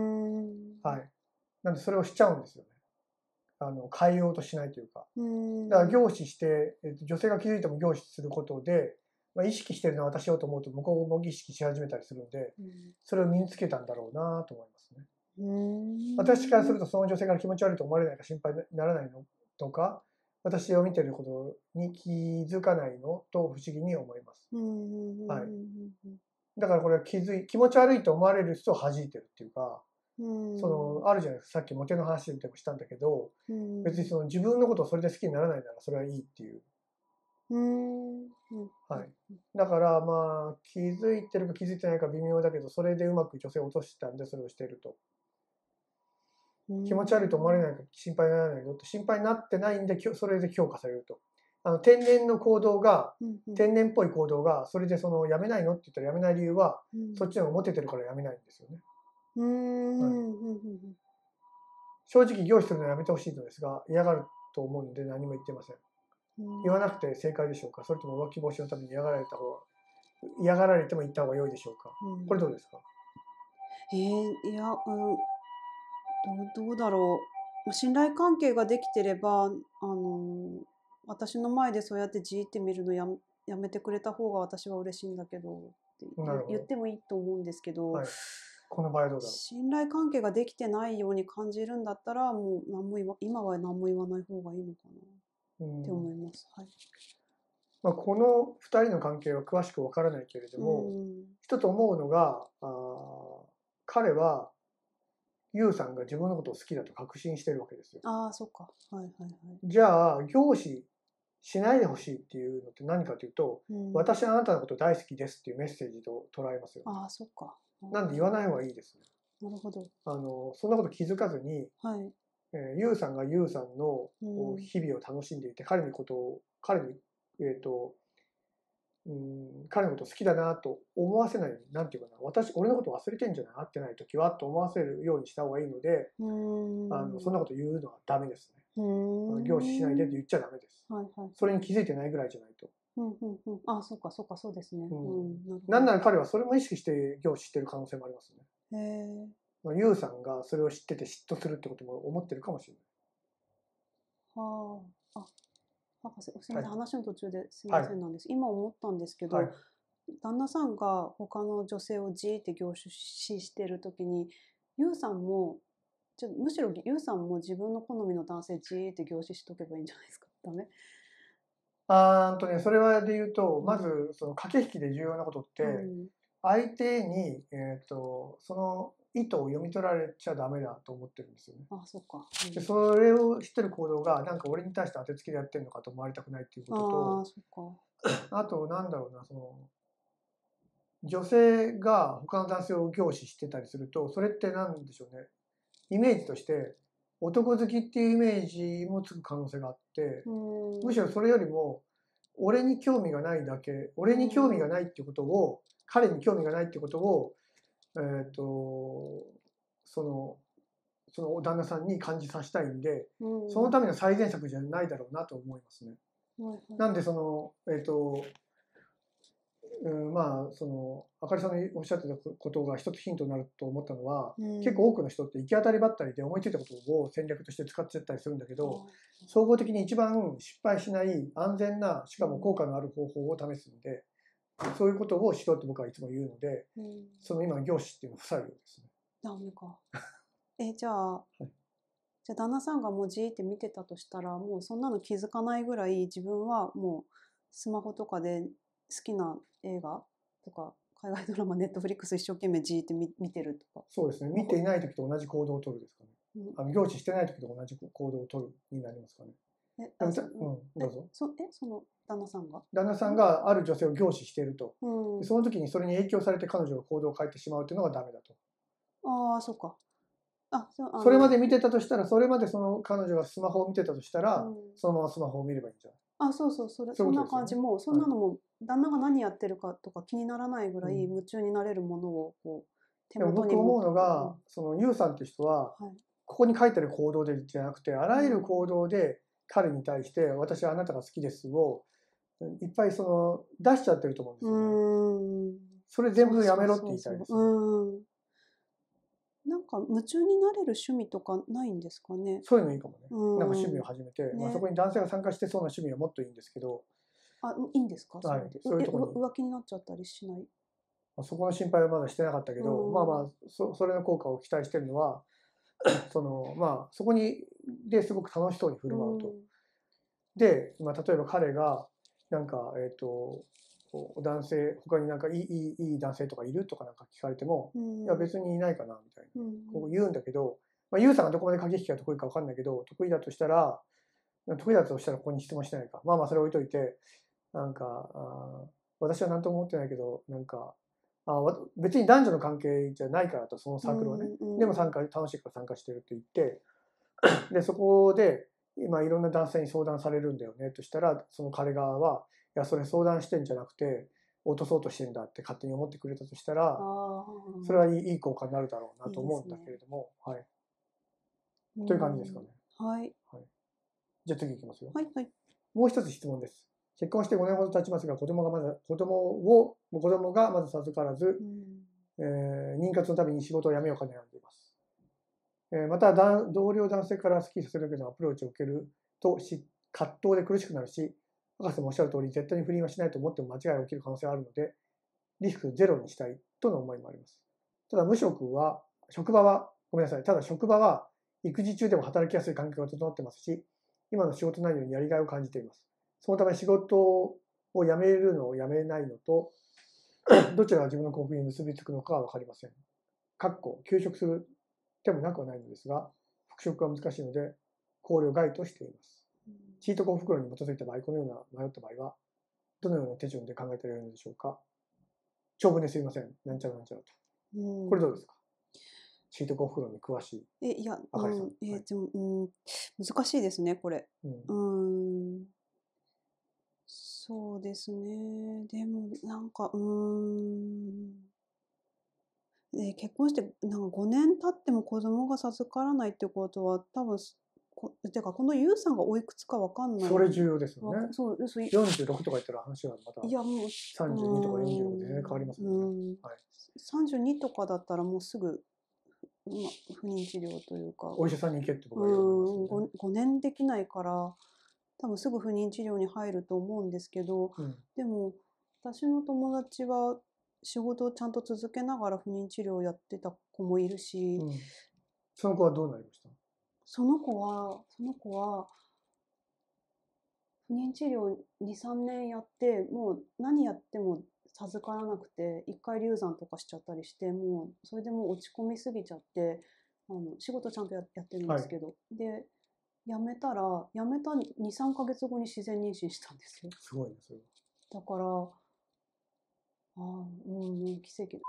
はい。なんでそれをしちゃうんですよね。あの変えようとしないというか。だから凝視して、えっと、女性が気づいても凝視することで、まあ、意識してるのは私をと思うと向こうも意識し始めたりするんで、それを身につけたんだろうなと思いますね。私からするとその女性から気持ち悪いと思われないか心配にならないのとか、私を見てることに気づかないのと不思議に思います。はい。だからこれは気づい気持ち悪いと思われる人を弾いてるっていうか、そのあるじゃないですか、さっきモテの話でもしたんだけど、別にその自分のことをそれで好きにならないならそれはいいっていう。はい。だからまあ気づいてるか気づいてないか微妙だけど、それでうまく女性を落としたんでそれをしていると。気持ち悪いと思われないか心配にならないよって心配になってないんでそれで強化されると。あの天然の行動が、天然っぽい行動がそれでそのやめないのって言ったらやめない理由は、そっちの方がモテてるからやめないんですよね。はい、正直凝視するのはやめてほしいのですが嫌がると思うので何も言ってません。言わなくて正解でしょうか、それとも浮気防止のために嫌がられた方が嫌がられても言った方が良いでしょうか。これどうですか。 えー、いや、うん、どう、どうだろう。信頼関係ができてれば、あの私の前でそうやってじーって見るのややめてくれた方が私は嬉しいんだけどって言ってもいいと思うんですけど、はい、 この場合どうだろう。 信頼関係ができてないように感じるんだったらもう何も言わ今は何も言わない方がいいのかなって思います。はい。 まあ、このふたりの関係は詳しくわからないけれども、一つ思うのがあ彼はユウさんが自分のことを好きだと確信してるわけですよ。 ああ、そっか。はいはいはい。 じゃあ凝視しないでほしいっていうのって何かというと、うん、私はあなたのこと大好きですっていうメッセージと捉えますよ、ね。 ああ、そっか。 なんで言わない方がいいですね。 なるほど。 あのそんなこと気づかずに、はい、えー、ユウさんがユウさんの日々を楽しんでいて、うん、彼のことを彼にえっ、ー、と。うん、彼のこと好きだなと思わせないように、なんていうかな、私、俺のこと忘れてんじゃない、会ってない時はと思わせるようにした方がいいので、あのそんなこと言うのはダメですね。凝視しないでって言っちゃダメです。はいはい、それに気づいてないぐらいじゃないと。 うんうんうん、あ、そうかそうかそうですね。 うん、なんなら彼はそれも意識して凝視してる可能性もありますね。へえ。ユウさんがそれを知ってて嫉妬するってことも思ってるかもしれない。 はあ。あ、なんかすみません、はい、話の途中ですみませんなんです、はい、今思ったんですけど、はい、旦那さんが他の女性をじーって凝視してる時にユウさんもちょむしろユウさんも自分の好みの男性じーって凝視しとけばいいんじゃないですか。ダメ？ あーとね、それはで言うと、まずその駆け引きで重要なことって、うん、相手に、えーと、その意図を読み取られちゃダメだと思ってるんですよね。 あ、そっか。 うん、でそれを知ってる行動がなんか俺に対して当てつけでやってるのかと思われたくないっていうことと、あ、そっか。あとなんだろうな、その女性が他の男性を凝視してたりすると、それって何でしょうね、イメージとして男好きっていうイメージもつく可能性があって、むしろそれよりも俺に興味がないだけ、俺に興味がないっていうことを、彼に興味がないっていうことを、えっと、その、その旦那さんに感じさせたいんで、そのための最善策じゃないだろうなと思いますね。なんでその、えっと、うん、まあそのあかりさんのおっしゃってたことが一つヒントになると思ったのは、うん、結構多くの人って行き当たりばったりで思いついたことを戦略として使っちゃったりするんだけど、うん、総合的に一番失敗しない安全なしかも効果のある方法を試すので、うん、そういうことをしろって僕はいつも言うので、うん、その今の凝視っていうのは不採用ですね。 ダメか。えじゃあ、はい、じゃあ旦那さんがもうじーって見てたとしたらもうそんなの気づかないぐらい自分はもうスマホとかで好きな映画とか海外ドラマネットフリックス一生懸命じーって 見, 見てるとか。 そうですね、見ていない時と同じ行動を取るですかね。うん、あの凝視してない時と同じ行動を取るになりますかね。えあそ、うん、どうぞ。 え そ, えその旦那さんが旦那さんがある女性を凝視していると、うん、その時にそれに影響されて彼女が行動を変えてしまうというのがダメだと。 ああ、そうか。 あ そ, それまで見てたとしたら、それまでその彼女がスマホを見てたとしたら、うん、そのままスマホを見ればいいんじゃない。 あ、そうそう、それそんな感じも、そんなのも、旦那が何やってるかとか気にならないぐらい夢中になれるものをこう手元に持って。でも僕思うのが、そのユウさんって人は、はい、ここに書いてる行動でじゃなくて、あらゆる行動で彼に対して、私はあなたが好きですをいっぱいその出しちゃってると思うんですよね。それ全部やめろって言いたいです。 なんか夢中になれる趣味とかないんですかね。 そういうのいいかもね。なんか趣味を始めて、まあそこに男性が参加してそうな趣味はもっといいんですけど。 あ、いいんですか。はい。そういうところに浮気になっちゃったりしない。 そこの心配はまだしてなかったけど、まあまあそそれの効果を期待してるのは、そのまあそこにですごく楽しそうに振る舞うと。で、まあ例えば彼がなんかえっと男性他になんかいいいいいい男性とかいるとかなんか聞かれても、いや別にいないかなみたいなこう言うんだけど、まあユウさんがどこまで駆け引きが得意か分かんないけど、得意だとしたら得意だとしたらここに質問してないか、まあまあそれ置いといて、なんかあ私は何とも思ってないけど、なんかあ別に男女の関係じゃないからと、そのサークルはね、でも参加楽しいから参加してるって言ってでそこで今いろんな男性に相談されるんだよねとしたら、その彼側はいやそれ相談してんじゃなくて落とそうとしてんだって勝手に思ってくれたとしたら、それはいいいい効果になるだろうなと思うんだけれども、はい、という感じですかね。 はい、 はい、じゃあ次いきますよ。 はいはい。 もう一つ質問です。結婚してごねんほど経ちますが、子供がまだ子供を子供がまだ授からず、うんえー、妊活のために仕事を辞めようか悩んでいます。えー、また同僚男性から好きさせるけどアプローチを受けるとし葛藤で苦しくなるし、博士もおっしゃる通り絶対に不倫はしないと思っても間違いが起きる可能性があるので、リスクゼロにしたいとの思いもあります。ただ無職は職場はごめんなさい。ただ職場は育児中でも働きやすい環境が整ってますし、今の仕事内容にやりがいを感じています。そのため仕事を辞めるのを辞めないのと、どちらが自分の幸福に結びつくのかは分かりません。かっこ休職する手もなくはないのですが、復職は難しいので考慮外としています。チート幸福論に基づいた場合、このような迷った場合は、どのような手順で考えているのでしょうか。長文ですいません。なんちゃらなんちゃらと。これどうですか。チート幸福論に詳しい。 え、いや、あかりさん。え、でも、うん、難しいですね、これ。うん。うんそうですね。でも、なんか、うーん。で、結婚して、なんかごねん経っても子供が授からないってことは、多分、こてか、このユウさんがおいくつかわかんない。 それ重要ですよね。 そう、そう。 よんじゅうろくとか言ったら話はまた、 いや、もう、 さんじゅうにとかよんじゅうろくで全然変わりますもんね。 はい、さんじゅうにとかだったらもうすぐ、ま、不妊治療というか。 お医者さんに行けって僕は思います、ね。 ごねんできないから、多分すぐ不妊治療に入ると思うんですけど、うん、でも私の友達は仕事をちゃんと続けながら不妊治療をやってた子もいるし、うん、 その子はどうなりました？ その子はその子は不妊治療にさんねんやって、もう何やっても授からなくて、一回流産とかしちゃったりして、もうそれでもう落ち込みすぎちゃって、あの仕事ちゃんと や, やってるんですけど、はい、で辞めたら、辞めたに、さんかげつごに自然妊娠したんですよ。 すごいですよ。 だから、ああ、もうね、奇跡。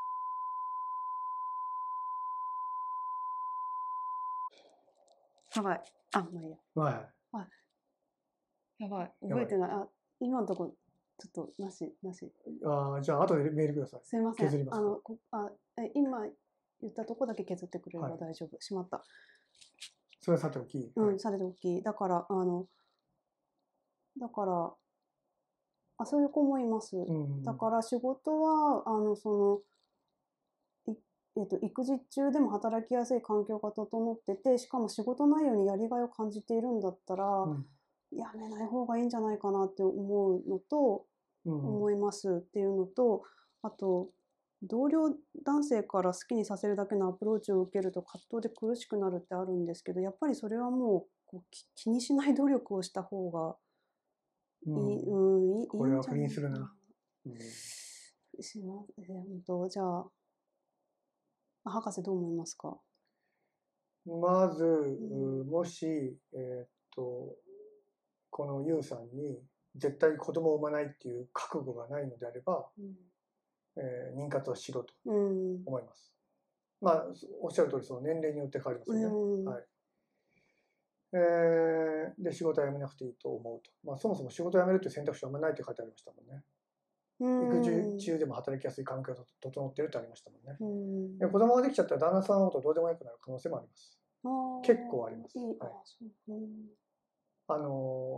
やばい。あ、まあいいや。 はい。 あ、やばい。覚えてない。あ、今のとこ、ちょっと、なし、なし。 ああ、じゃあ、後でメールください。 すいません。 削ります。 あの、こあえ今言ったとこだけ削ってくれれば大丈夫。はい、しまった。 それはさておき。 うん、さておき。だから、あの、だから、あ、そういう子もいます。うん、だから仕事は、あの、その、えっと、育児中でも働きやすい環境が整ってて、しかも仕事内容にやりがいを感じているんだったら、うん、やめない方がいいんじゃないかなって思うのと、うん、思いますっていうのと、あと、同僚男性から好きにさせるだけのアプローチを受けると葛藤で苦しくなるってあるんですけど、やっぱりそれはもう、こう気にしない努力をした方がいい、うん、いい、 これは不倫するな。 うん、しま、えー、本当、じゃあ、博士どう思いますか？ まず、うん、もし、えー、っとこのユウさんに絶対子供を産まないっていう覚悟がないのであれば、うん、えー、妊活をしろと思います。うん、まあおっしゃる通りその年齢によって変わりますよね。うん、はい。えー、で仕事は辞めなくていいと思うと。まあそもそも仕事を辞めるという選択肢はあんまりないと書いてありましたもんね。育児中でも働きやすい環境が整っているってありましたもんね。うん、で子供ができちゃったら旦那さんのことどうでもよくなる可能性もあります。結構あります。はい、あの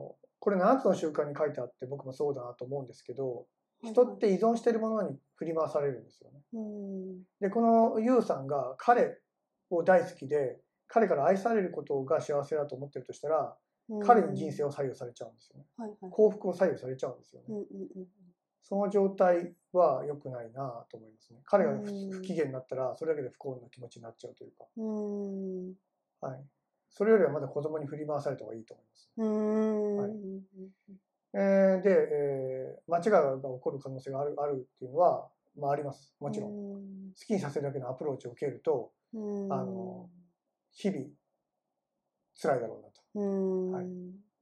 これななつの習慣に書いてあって僕もそうだなと思うんですけど、人って依存しているものに振り回されるんですよね。うん、でこのユウさんが彼を大好きで彼から愛されることが幸せだと思ってるとしたら、うん、彼に人生を左右されちゃうんですよね。はいはい、幸福を左右されちゃうんですよね。うんうんうん、その状態は良くないなと思いますね。彼が不機嫌になったらそれだけで不幸な気持ちになっちゃうというか、うん、はい、それよりはまだ子供に振り回された方がいいと思います。うん、はい、えー、で、えー、間違いが起こる可能性がある、あるっていうのは、まあ、あります。もちろん。好きにさせるだけのアプローチを受けると、あの日々辛いだろうなと。はい、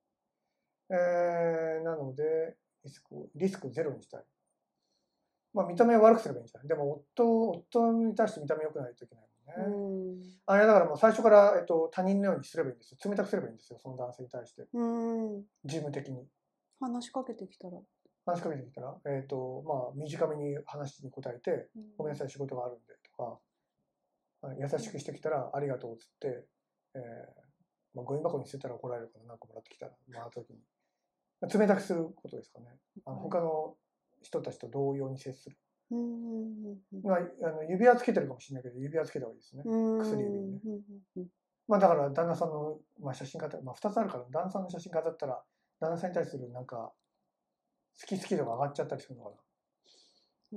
えー、なのでリスク、リスクゼロにしたい。まあ、見た目を悪くすればいいんじゃない。でも夫、夫に対して見た目良くないといけないもんね。あれだからもう最初から、えっと、他人のようにすればいいんですよ。冷たくすればいいんですよ、その男性に対して。事務的に。 話しかけてきたら話しかけてきたら、えっと、まあ、短めに話に答えて、ごめんなさい、仕事があるんで、とか、優しくしてきたら、ありがとうっつって、えー、まあ、ゴミ箱に捨てたら怒られるから、なんかもらってきたら、まあ、時に。冷たくすることですかね。あの他の人たちと同様に接する。まあ、あの指輪つけてるかもしれないけど、指輪つけた方がいいですね。薬指にね。まあだから旦那さんの、まあ、写真飾まあふたつあるから、旦那さんの写真飾ったら、旦那さんに対するなんか、好き好き度が上がっちゃったりするのかな。 うん、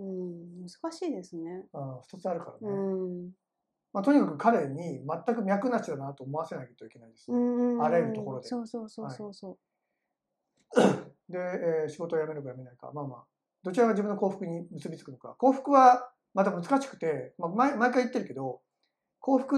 難しいですね。 ああ、ふたつあるからね。うんまあ、とにかく彼に全く脈なしだなと思わせないといけないですね。あらゆるところで。 そうそうそうそうそう。 はい、で、えー、仕事を辞めるか辞めないか。まあまあ、どちらが自分の幸福に結びつくのか。幸福はまた難しくて、まあ、毎, 毎回言ってるけど、幸福って、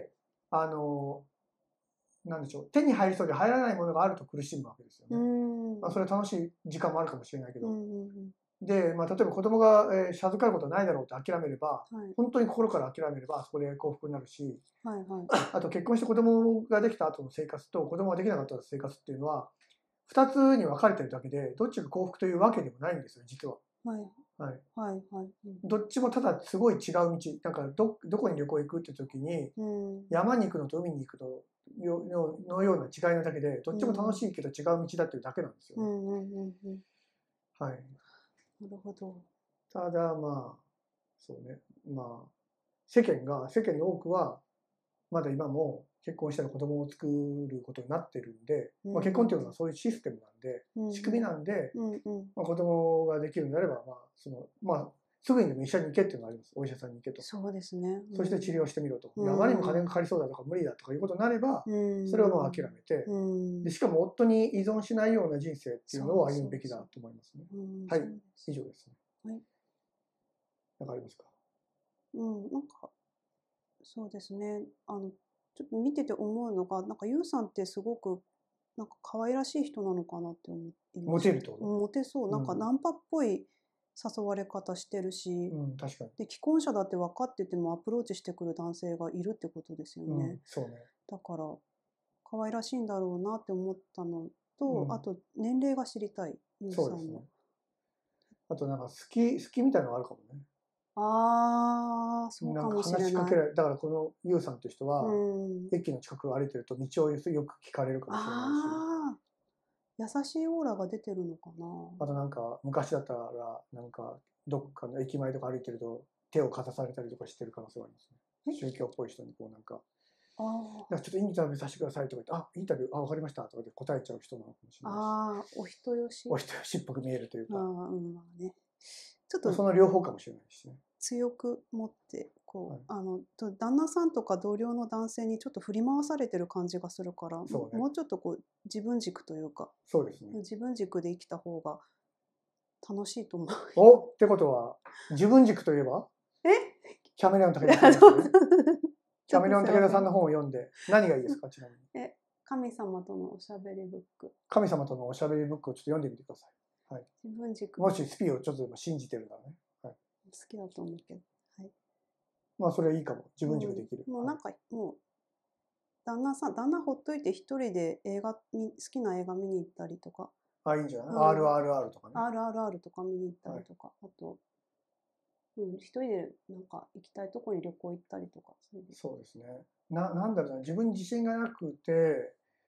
あの、なんでしょう、手に入りそうで入らないものがあると苦しむわけですよね。まあ、それは楽しい時間もあるかもしれないけど。で、まあ、例えば子供が、えー、授かることはないだろうと諦めれば、はい、本当に心から諦めればそこで幸福になるし、はいはい、あと結婚して子供ができた後の生活と子供ができなかった生活っていうのはふたつに分かれてるだけで、どっちが幸福というわけでもないんですよ、実は。はいはいはいはい、どっちもただすごい違う道、なんか ど, どこに旅行行くって時に、うん、山に行くのと海に行くのよのような違いなだけで、どっちも楽しいけど違う道だっていうだけなんですよね。はい。 なるほど。 ただまあそうね、まあ世間が世間の多くはまだ今も結婚したら子供を作ることになってるんで、うんまあ、結婚っていうのはそういうシステムなんで、うん、仕組みなんで、うんうんまあ、子供ができるのであれば、まあそのまあ、すぐにでも医者に行けっていうのがあります。お医者さんに行けと。 そうですね。 うん、そして治療してみろと。うん、あまりにも金がかかりそうだとか無理だとかいうことになれば、うん、それはもう諦めて、うん、でしかも夫に依存しないような人生っていうのを歩むべきだと思いますね。はい、以上ですね。はい。何かありますか？ うん、なんかそうですね。あのちょっと見てて思うのが、なんかユウさんってすごくなんか可愛らしい人なのかなって思いました。モテるってこと？ モテそう。なんかナンパっぽい誘われ方してるし、うん、確かに。で既婚者だって分かっててもアプローチしてくる男性がいるってことですよね。うん、そうね。だから可愛らしいんだろうなって思ったのと、うん、あと年齢が知りたい。ユウさんの。そうですね。 あとなんか好き好きみたいなのがあるかもね。 ああ、そうかもしれない。 なんか話しかけられ、だからこのユウさんという人は、うん、駅の近くを歩いてると道をよく聞かれるかもしれないし。ああ、優しいオーラが出てるのかな。 あとなんか昔だったらなんかどっかの駅前とか歩いてると手をかざされたりとかしてる可能性がありますね。宗教っぽい人にこうなんか。ああ。ちょっとインタビューさせてくださいとか言って、あ、インタビュー、あ、わかりましたとかで答えちゃう人なのかもしれないし。ああ、 お人よし。 お人よしっぽく見えるというか。ああ、うんまあね。 ちょっとその両方かもしれないしね。 強く持ってこう、はい、あの旦那さんとか同僚の男性にちょっと振り回されてる感じがするから、ね、もうちょっとこう自分軸というか、 そうですね、 自分軸で生きた方が楽しいと思う。 おってことは自分軸といえばえキャメレオン武田さんですね。キャメレオン武田さんの本を読んで何がいいですか？ちなみにえ神様とのおしゃべりブック。 神様とのおしゃべりブックをちょっと読んでみてください。はい、 自分軸もしスピーをちょっとでも信じてるならね、はい、 好きだと思うけど、はい、 まあそれはいいかも。自分軸できる、 うん、もうなんか、はい、もう旦那さん旦那ほっといて一人で映画好きな映画見に行ったりとか、 あいいんじゃない、うん、アールアールアール とかねアールアールアール とか見に行ったりとか、はい、あと、うん、一人でなんか行きたいとこに旅行行ったりとか。 そうですね。ななんだろうな、自分に自信がなくて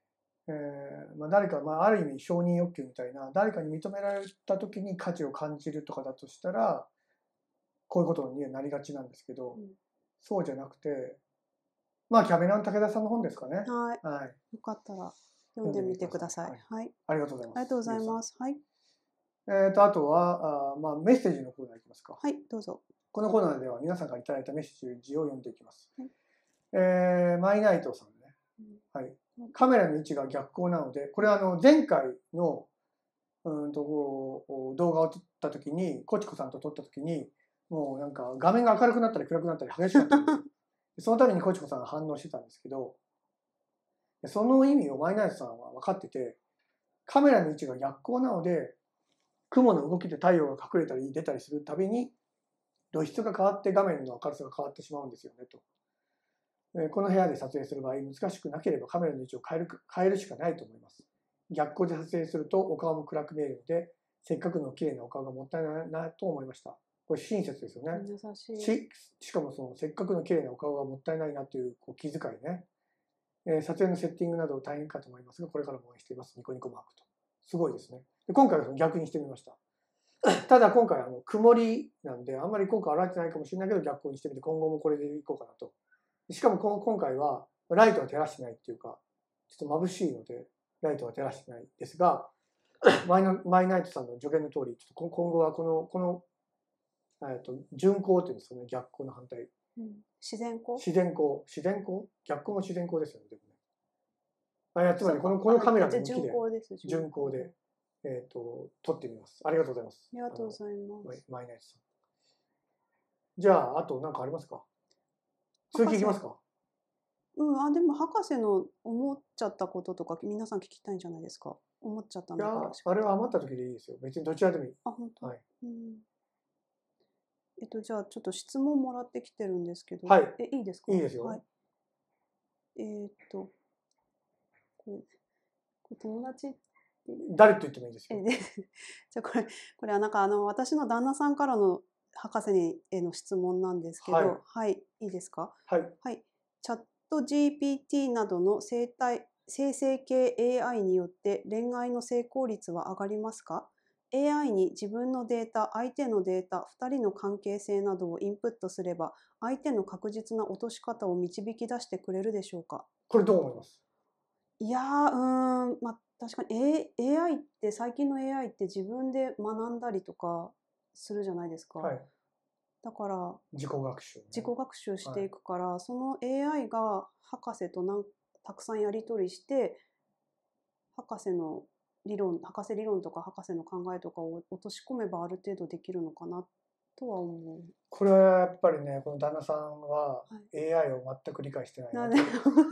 えーまあ、誰か、まあ、ある意味承認欲求みたいな、誰かに認められた時に価値を感じるとかだとしたら、こういうことにはなりがちなんですけど、うん、そうじゃなくて、まあキャメロン武田さんの本ですかね。 はい。はい、よかったら読んでみてください。はい。はい、 ありがとうございます。 ありがとうございます。はい。 えっと、あとは、あまあ、メッセージのコーナーいきますか。 はい、どうぞ。 このコーナーでは皆さんからいただいたメッセージを読んでいきます。はい、えー、マイナイトさんね。うん、はい。カメラの位置が逆光なので、これはあの前回のうんと動画を撮った時に、コチコさんと撮った時に、もうなんか画面が明るくなったり暗くなったり激しかったんですよ。そのためにコチコさんが反応してたんですけど、その意味をマイナイトさんは分かってて、カメラの位置が逆光なので、雲の動きで太陽が隠れたり出たりするたびに、露出が変わって画面の明るさが変わってしまうんですよねと。この部屋で撮影する場合、難しくなければカメラの位置を変える、変えるしかないと思います。逆光で撮影するとお顔も暗く見えるので、せっかくの綺麗なお顔がもったいないなと思いました。これ親切ですよね。 優しい。 し、しかもそのせっかくの綺麗なお顔がもったいないなというこう気遣いね。えー、撮影のセッティングなど大変かと思いますが、これからも応援しています。ニコニコマークと。すごいですね。で今回は逆にしてみました。ただ今回あの曇りなんで、あんまり効果現れてないかもしれないけど、逆光にしてみて、今後もこれでいこうかなと。しかも今回はライトは照らしてないっていうか、ちょっと眩しいので、ライトは照らしてないですが、マイのマイナイトさんの助言の通り、ちょっと今後はこの、この、えっと、順光っていうんですかね、逆光の反対。 うん、自然光自然光自然光逆光も自然光ですよね、でもね。あ、いや、つまりこの、このカメラの向きで、順光で、えっと、撮ってみます。ありがとうございます。 ありがとうございます。 マイナイトさん。じゃあ、あと何かありますか？続きいきますか？ うん、あ、でも博士の思っちゃったこととか皆さん聞きたいんじゃないですか？思っちゃったんだから。いや、 あれは余った時でいいですよ。別にどちらでもいい。 あ、本当。 はい。 うん。えっと、じゃあちょっと質問もらってきてるんですけど。 はい。 え、いいですか？ いいですよ。はい。 えー、っと、これ、これ友達って。 誰と言ってもいいですよ。 え、で、じゃあこれ、これはなんかあの、私の旦那さんからの博士にへの質問なんですけど、はい、はい、いいですか？ はい。 はい。チャット ジーピーティー などの生体生成系 エーアイ によって恋愛の成功率は上がりますか？ エーアイ に自分のデータ、相手のデータ、ふたりの関係性などをインプットすれば、相手の確実な落とし方を導き出してくれるでしょうか？ これどう思います？ いやー、うーん、まあ、確かに、A、エーアイ って、最近の エーアイ って自分で学んだりとかするじゃないですか。はい。だから、 自己学習、ね、 自己学習していくから、はい、その エーアイ が博士となんたくさんやり取りして、博士の理論、博士理論とか博士の考えとかを落とし込めばある程度できるのかなとは思う。 これはやっぱりね、この旦那さんは エーアイ を全く理解してないな、はい、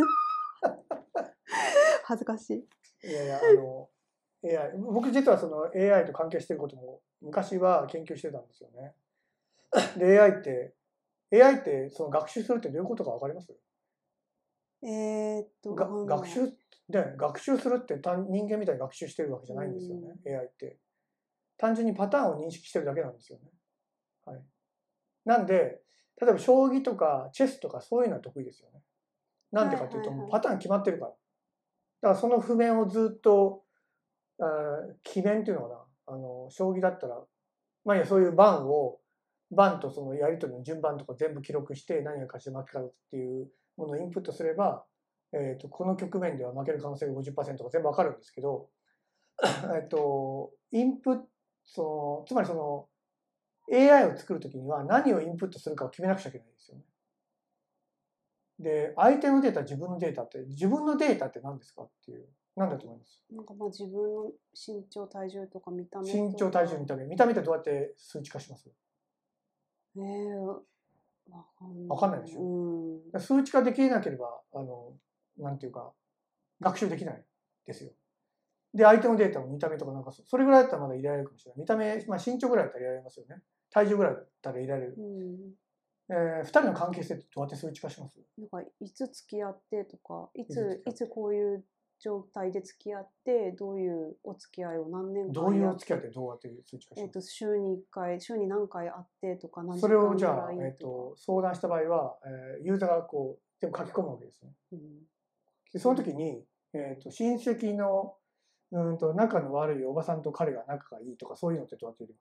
恥ずかしい。 いやいや、あの、エーアイ、僕実はその エーアイ と関係していることも昔は研究してたんですよね。で、エーアイ って、エーアイ ってその学習するってどういうことかわかります？ えー、っと、 が学習で、学習するって人間みたいに学習してるわけじゃないんですよね、エーアイ って。単純にパターンを認識してるだけなんですよね。はい。なんで、例えば将棋とかチェスとかそういうのは得意ですよね。なんでかというと、パターン決まってるから。だからその譜面をずっと、あ棋面っていうのかな、あの、将棋だったら、まあそういう盤を、盤とそのやり取りの順番とか全部記録して何が勝ち負けかっていうものをインプットすれば、えー、とこの局面では負ける可能性が ごじゅっパーセント が全部わかるんですけど、えっと、インプット、その、つまりその、エーアイ を作るときには何をインプットするかを決めなくちゃいけないんですよね。で、相手のデータ、自分のデータって、自分のデータって何ですかっていう、何だと思います？ なんかまあ自分の身長、体重とか見た目とか。 身長、体重、見た目。見た目ってどうやって数値化します？ えー、 わかんないでしょ。うん、数値化できなければ、あの、なんていうか、学習できないですよ。で、相手のデータも見た目とかなんか、それぐらいだったらまだ入れられるかもしれない。見た目、まあ身長ぐらいだったら入れられますよね。体重ぐらいだったら入れられる。うんえー、ふたりの関係性ってどうやって数値化します？ なんかいつ付き合ってとか、いついつこういう状態で付き合って、どういうお付き合いを何年間どういうお付き合いってどうやって数値化します？ えっと週にいっかい、週に何回会ってとか、 何時間ぐらいとか。それをじゃあ、えっと、相談した場合は、えー、ユーザーがこう、でも書き込むわけですね。うん、でその時に、 えっと、親戚の、うんと、仲の悪いおばさんと彼が仲がいいとか、そういうのってどうやって入れます？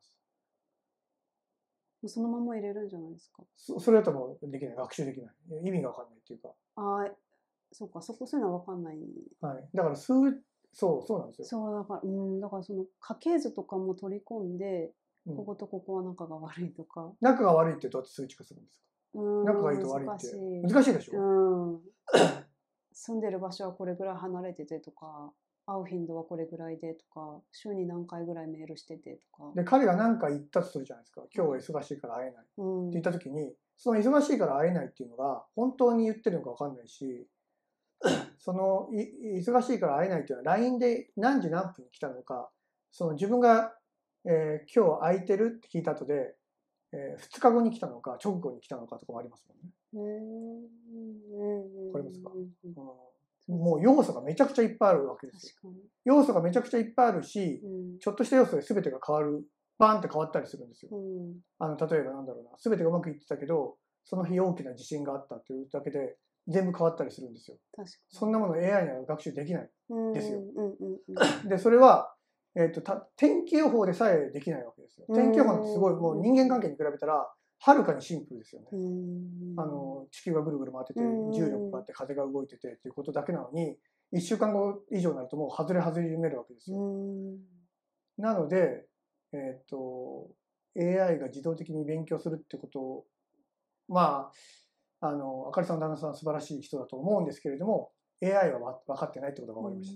そのまま入れるんじゃないですか。 そ, それだともうできない、学習できない。意味がわかんないっていうか。 ああ、そうか、そこそういうのはわかんない。 はい。だから数、そう、そうなんですよ。 そう、だから、うん、だからその家系図とかも取り込んで、うん、こことここは仲が悪いとか。 仲が悪いってどうやって数値化するんですか？仲がいいと悪いって難しいでしょ。 うん。住んでる場所はこれぐらい離れててとか、会う頻度はこれぐらいでとか、週に何回ぐらいメールしててとか。 で、彼が何か言ったとするじゃないですか。今日は忙しいから会えない。うん、って言った時に、その忙しいから会えないっていうのが本当に言ってるのか分かんないし、そのい忙しいから会えないっていうのは ライン で何時何分に来たのか、その自分が、えー、今日空いてるって聞いた後で、えー、ふつかごに来たのか直後に来たのかとかもありますもんね。わかりますか？うん、もう要素がめちゃくちゃいっぱいあるわけですよ。要素がめちゃくちゃいっぱいあるし、うん、ちょっとした要素で全てが変わる、バーンって変わったりするんですよ。うん、あの例えばなんだろうな、全てがうまくいってたけど、その日大きな地震があったというだけで全部変わったりするんですよ。確かにそんなもの エーアイ には学習できないですよ。で、それは、えーと、た天気予報でさえできないわけですよ。天気予報ってすごいもう人間関係に比べたらはるかにシンプルですよね。あの地球がぐるぐる回ってて重力があって風が動いててっていうことだけなのに、いっしゅうかんご以上になるともう外れ外れめるわけですよ。なので、えっと エーアイ が自動的に勉強するってことを、まああのあかりさんの旦那さんは素晴らしい人だと思うんですけれども、 エーアイ は分かってないってことが分かりました。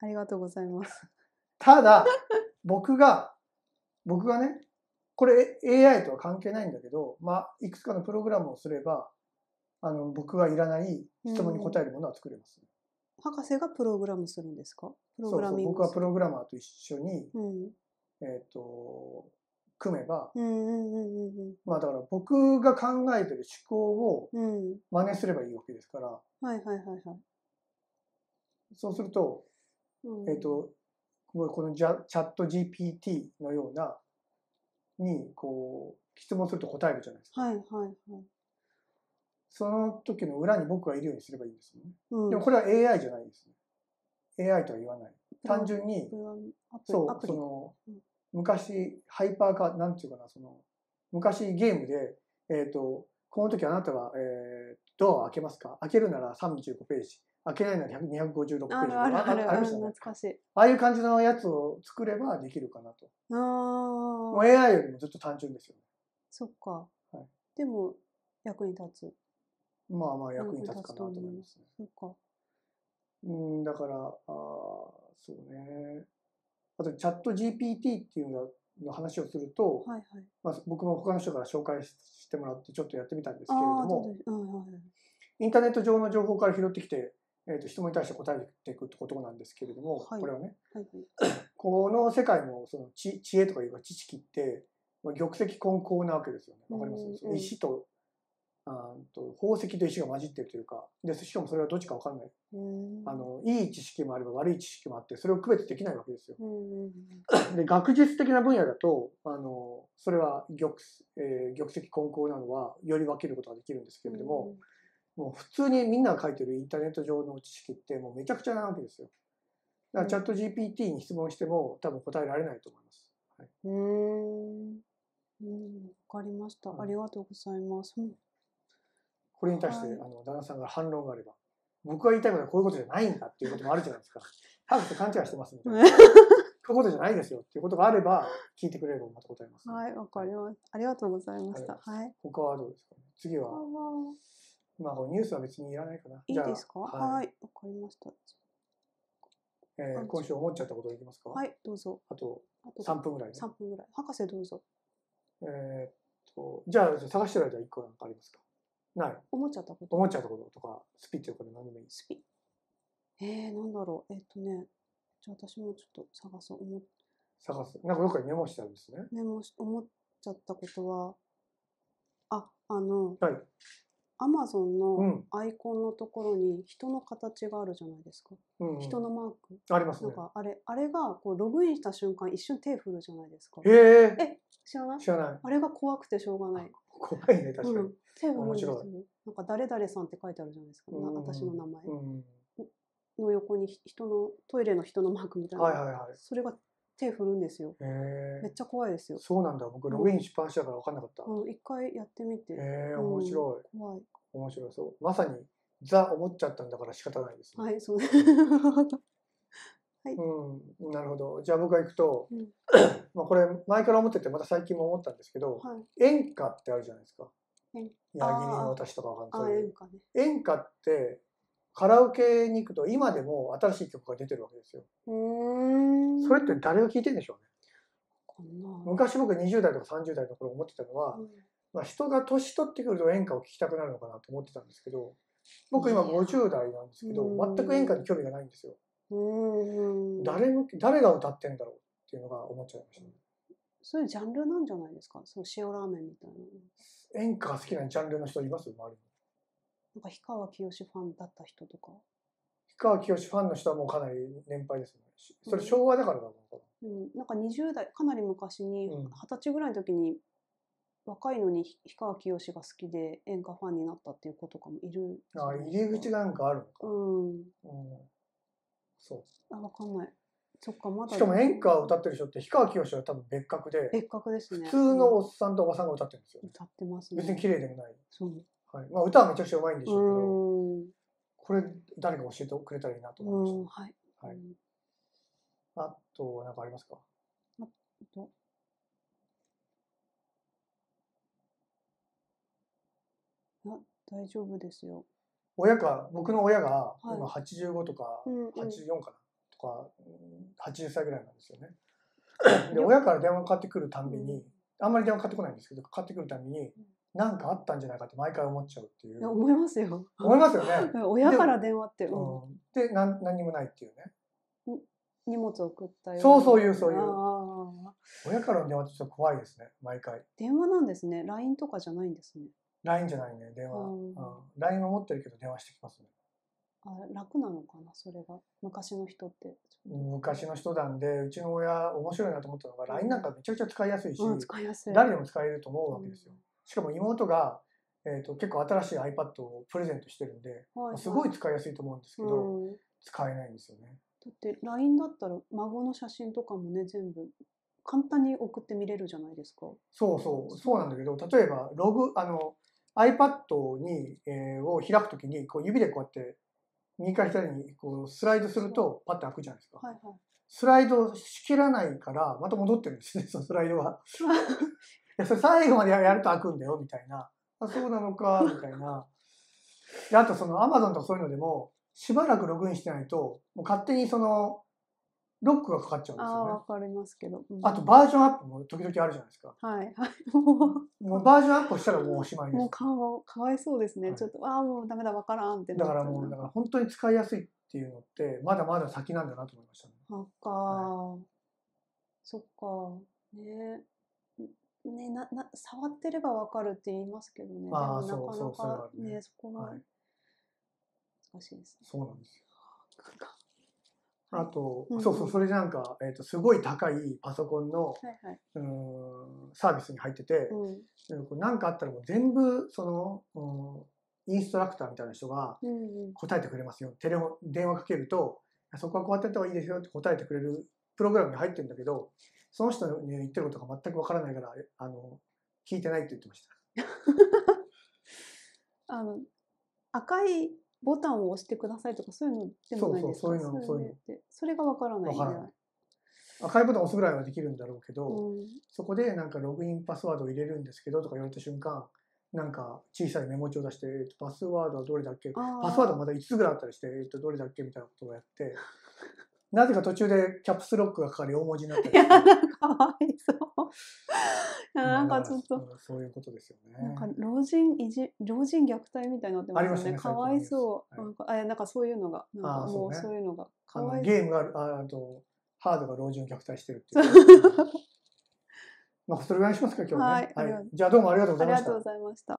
ありがとうございます。 ただ僕が僕がね、これ エーアイ とは関係ないんだけど、まあ、いくつかのプログラムをすれば、あの僕がいらない質問に答えるものは作れます。 博士がプログラムするんですか？プログラミング。 そうそう、僕はプログラマーと一緒に、うん、えっと組めば、まあだから僕が考えてる思考を真似すればいいわけですから。はいはいはいはい。そうすると、うん、えっとこのチャット ジーピーティー のようなにこう質問すると答えるじゃないですか。はいはいはい。その時の裏に僕がいるようにすればいいんですよね。うん、でもこれは エーアイ じゃないですね。エーアイ とは言わない。単純に、そう、その、うん、昔ハイパー化、なんていうかな、その昔ゲームで、えっとこの時あなたは、えー、ドアを開けますか？開けるならさんじゅうごページ。開けないならにひゃくごじゅうろくページ。あるあるある、懐かしい。ああいう感じのやつを作ればできるかなと。ああ。もう エーアイ よりもずっと単純ですよね。 そっか。はい、でも役に立つ。 まあまあ役に立つかなと思いますね。そっか。うん、だから、あそうね。あとチャット ジーピーティー っていうのの話をすると、はいはい、まあ、僕も他の人から紹介してもらってちょっとやってみたんですけれども、インターネット上の情報から拾ってきて、えー、と質問に対して答えていくってことなんですけれども、はい、これはね、はいはい、この世界のその 知, 知恵とかいうか知識って玉石混交なわけですよね。わかります？その石とあと宝石と石が混じってるというか、でしかもそれはどっちか分かんない、あのいい知識もあれば悪い知識もあって、それを区別できないわけですよ。で学術的な分野だとあのそれは 玉,、えー、玉石混交なのはより分けることができるんですけれども、もう普通にみんなが書いてるインターネット上の知識ってもうめちゃくちゃなわけですよ。だからチャット ジーピーティー に質問しても多分答えられないと思います。はい、うん、分かりました。ありがとうございます。 これに対して、はい、あの旦那さんが反論があれば、僕が言いたいことはこういうことじゃないんだっていうこともあるじゃないですか。博士勘違いしてますみたいな。こういうことじゃないですよっていうことがあれば聞いてくれればまた答えます、ね。 はい、わかります。ありがとうございました。はい。 他はどうですかね。次は、まあニュースは別にいらないかな。 いいですか。はい、わかりました。 えー、今週思っちゃったこといきますか。 はい、どうぞ。 あとさんぷんぐらい、ね。 さんぷんぐらい。博士どうぞ。 えー、っとじゃあ探してる間いっこなんかありますか。ない。 思っちゃったこと。 思っちゃったこととか、スピとかで何でもいい。 スピ。えー、なんだろう。えっとね、じゃあ私もちょっと探そう。思っ探す。なんかどっかにメモしてあるんですね。 メモし、思っちゃったことは、あ、あの、 はい。 アマゾンのアイコンのところに人の形があるじゃないですか。うんうん、人のマーク。 ありますね。 なんかあれ、あれがこうログインした瞬間一瞬手振るじゃないですか。 へえ。 え、知らない？ 知らない。 あれが怖くてしょうがない。 怖いね、確かに。うん、 手振るんですよ。なんか誰々さんって書いてあるじゃないですか。な私の名前。うん、 の横に人のトイレの人のマークみたいな、 はいはいはい、 それが手振るんですよ。めっちゃ怖いですよ。 そうなんだ。僕ログインしっぱなしだから分かんなかった。 うん、一回やってみて。 へえ、面白い。 怖い。 面白そう。まさにザ思っちゃったんだから仕方ないですね。 はい、そう。はい、 うん、なるほど。じゃあ僕が行くと、うん、まあこれ前から思っててまた最近も思ったんですけど、はい、演歌ってあるじゃないですか。矢切の私とかわかんない。演歌ね。演歌ってカラオケに行くと今でも新しい曲が出てるわけですよ。それって誰が聴いてんでしょうね。昔僕にじゅう代とかさんじゅう代の頃思ってたのは、うん、まあ人が年取ってくると演歌を聴きたくなるのかなと思ってたんですけど、僕今ごじゅう代なんですけど、全く演歌に興味がないんですよ。誰向け、誰が歌ってんだろうっていうのが思っちゃいましたね。 そういうジャンルなんじゃないですか。そう塩ラーメンみたいな。 演歌が好きなジャンルの人います？周りに。 なんか氷川きよしファンだった人とか。氷川きよしファンの人はもうかなり年配ですね。それ昭和だからなのかな。 うん、なんかにじゅう代、かなり昔にはたちぐらいの時に若いのに氷川きよしが好きで演歌ファンになったっていう子とかもいる。 ああ、入り口なんかあるのか。うん。うん、そう。 あ、わかんない。そっか、まだ。 しかも演歌を歌ってる人って氷川きよしは多分別格で。 別格ですね。 普通のおっさんとおばさんが歌ってるんですよ。 歌ってますね。 別に綺麗でもない。 そう。 はい。まあ歌はめちゃくちゃうまいんでしょうけど。これ誰か教えてくれたらいいなと思いました。はい。はい。あとなんかありますか？あと。 大丈夫ですよ。 親が、僕の親が今はちじゅうごとかはちじゅうよんかなとかはちじゅっさいぐらいなんですよね。で親から電話かかってくるたんびに、あんまり電話かかってこないんですけど、かかってくるたびに何かあったんじゃないかって毎回思っちゃうっていう。 いや思いますよ。 思いますよね。 親から電話って。 で何何にもないっていうね。 荷物送ったよ。 そうそういうそういう。親からの電話ってちょっと怖いですね。毎回。 電話なんですね。ライン とかじゃないんですね。 ライン じゃないね、電話。ライン も持ってるけど電話してきますね。 あ、楽なのかな、それが。昔の人って。 昔の人なんで、うちの親、面白いなと思ったのが、ライン なんかめちゃくちゃ使いやすいし、誰でも使えると思うわけですよ。しかも妹が、えーと、結構新しい iPad をプレゼントしてるんで、すごい使いやすいと思うんですけど、使えないんですよね。 だって ライン だったら孫の写真とかもね、全部簡単に送って見れるじゃないですか。 そうそう、そうなんだけど、例えばログ、あの、iPad に、えー、を開くときにこう指でこうやって右から左にこうスライドするとパッと開くじゃないですか。はいはい、スライドしきらないからまた戻ってるんですね、そのスライドが。いやそれ最後までやると開くんだよみたいな。あ、そうなのかみたいな。であとその Amazon とかそういうのでもしばらくログインしてないともう勝手にそのロックがかかっちゃうんですよね。 あ、わかりますけど。 うん、あとバージョンアップも時々あるじゃないですか。 はいはい。 もうバージョンアップしたらもうおしまいです。 もうかわかわいそうですね。はい、ちょっとああもうダメだわからんってなっちゃう。だからもうだから本当に使いやすいっていうのってまだまだ先なんだなと思いましたね。 そっか、はい、そっかね。ね、なな触ってればわかるって言いますけどね。 ああ、 でもなかなかね、 ね、そこが難しいですね。 そうなんですよ。あと、うんうん、そうそう、それでなんか、えーと、すごい高いパソコンの、はいはい、うんサービスに入ってて、うん、なんかあったらもう全部、その、うん、インストラクターみたいな人が答えてくれますよ。うんうん、テレフォン、電話かけると、そこはこうやってやった方がいいですよって答えてくれるプログラムに入ってるんだけど、その人に言ってることが全くわからないから、あの、聞いてないって言ってました。 あの、赤いボタンを押してくださいとかそういうのでもないですか？そうそう、そういうの、そういうの。それがわからない。わからない。 赤いボタンを押すぐらいはできるんだろうけど、うん、そこでなんかログインパスワードを入れるんですけどとか言われた瞬間、なんか小さいメモ帳を出して、えっと、パスワードはどれだっけ？パスワードまだいつつぐらいあったりして、えっと、どれだっけみたいなことをやって、なぜか途中でキャップスロックがかかり大文字になったりして。いや、 かわいそう。いや、なんかちょっと。 そういうことですよね。 なんか老人いじ、老人虐待みたいになってますよね。かわいそう。なんか、あ、なんかそういうのが、なんかもうそういうのが。 かわいそう。ゲームがある、あと、ハードが老人を虐待してるっていう。まあ、それぐらいにしますか、今日ね。はい。じゃあどうもありがとうございました。 ありがとうございました。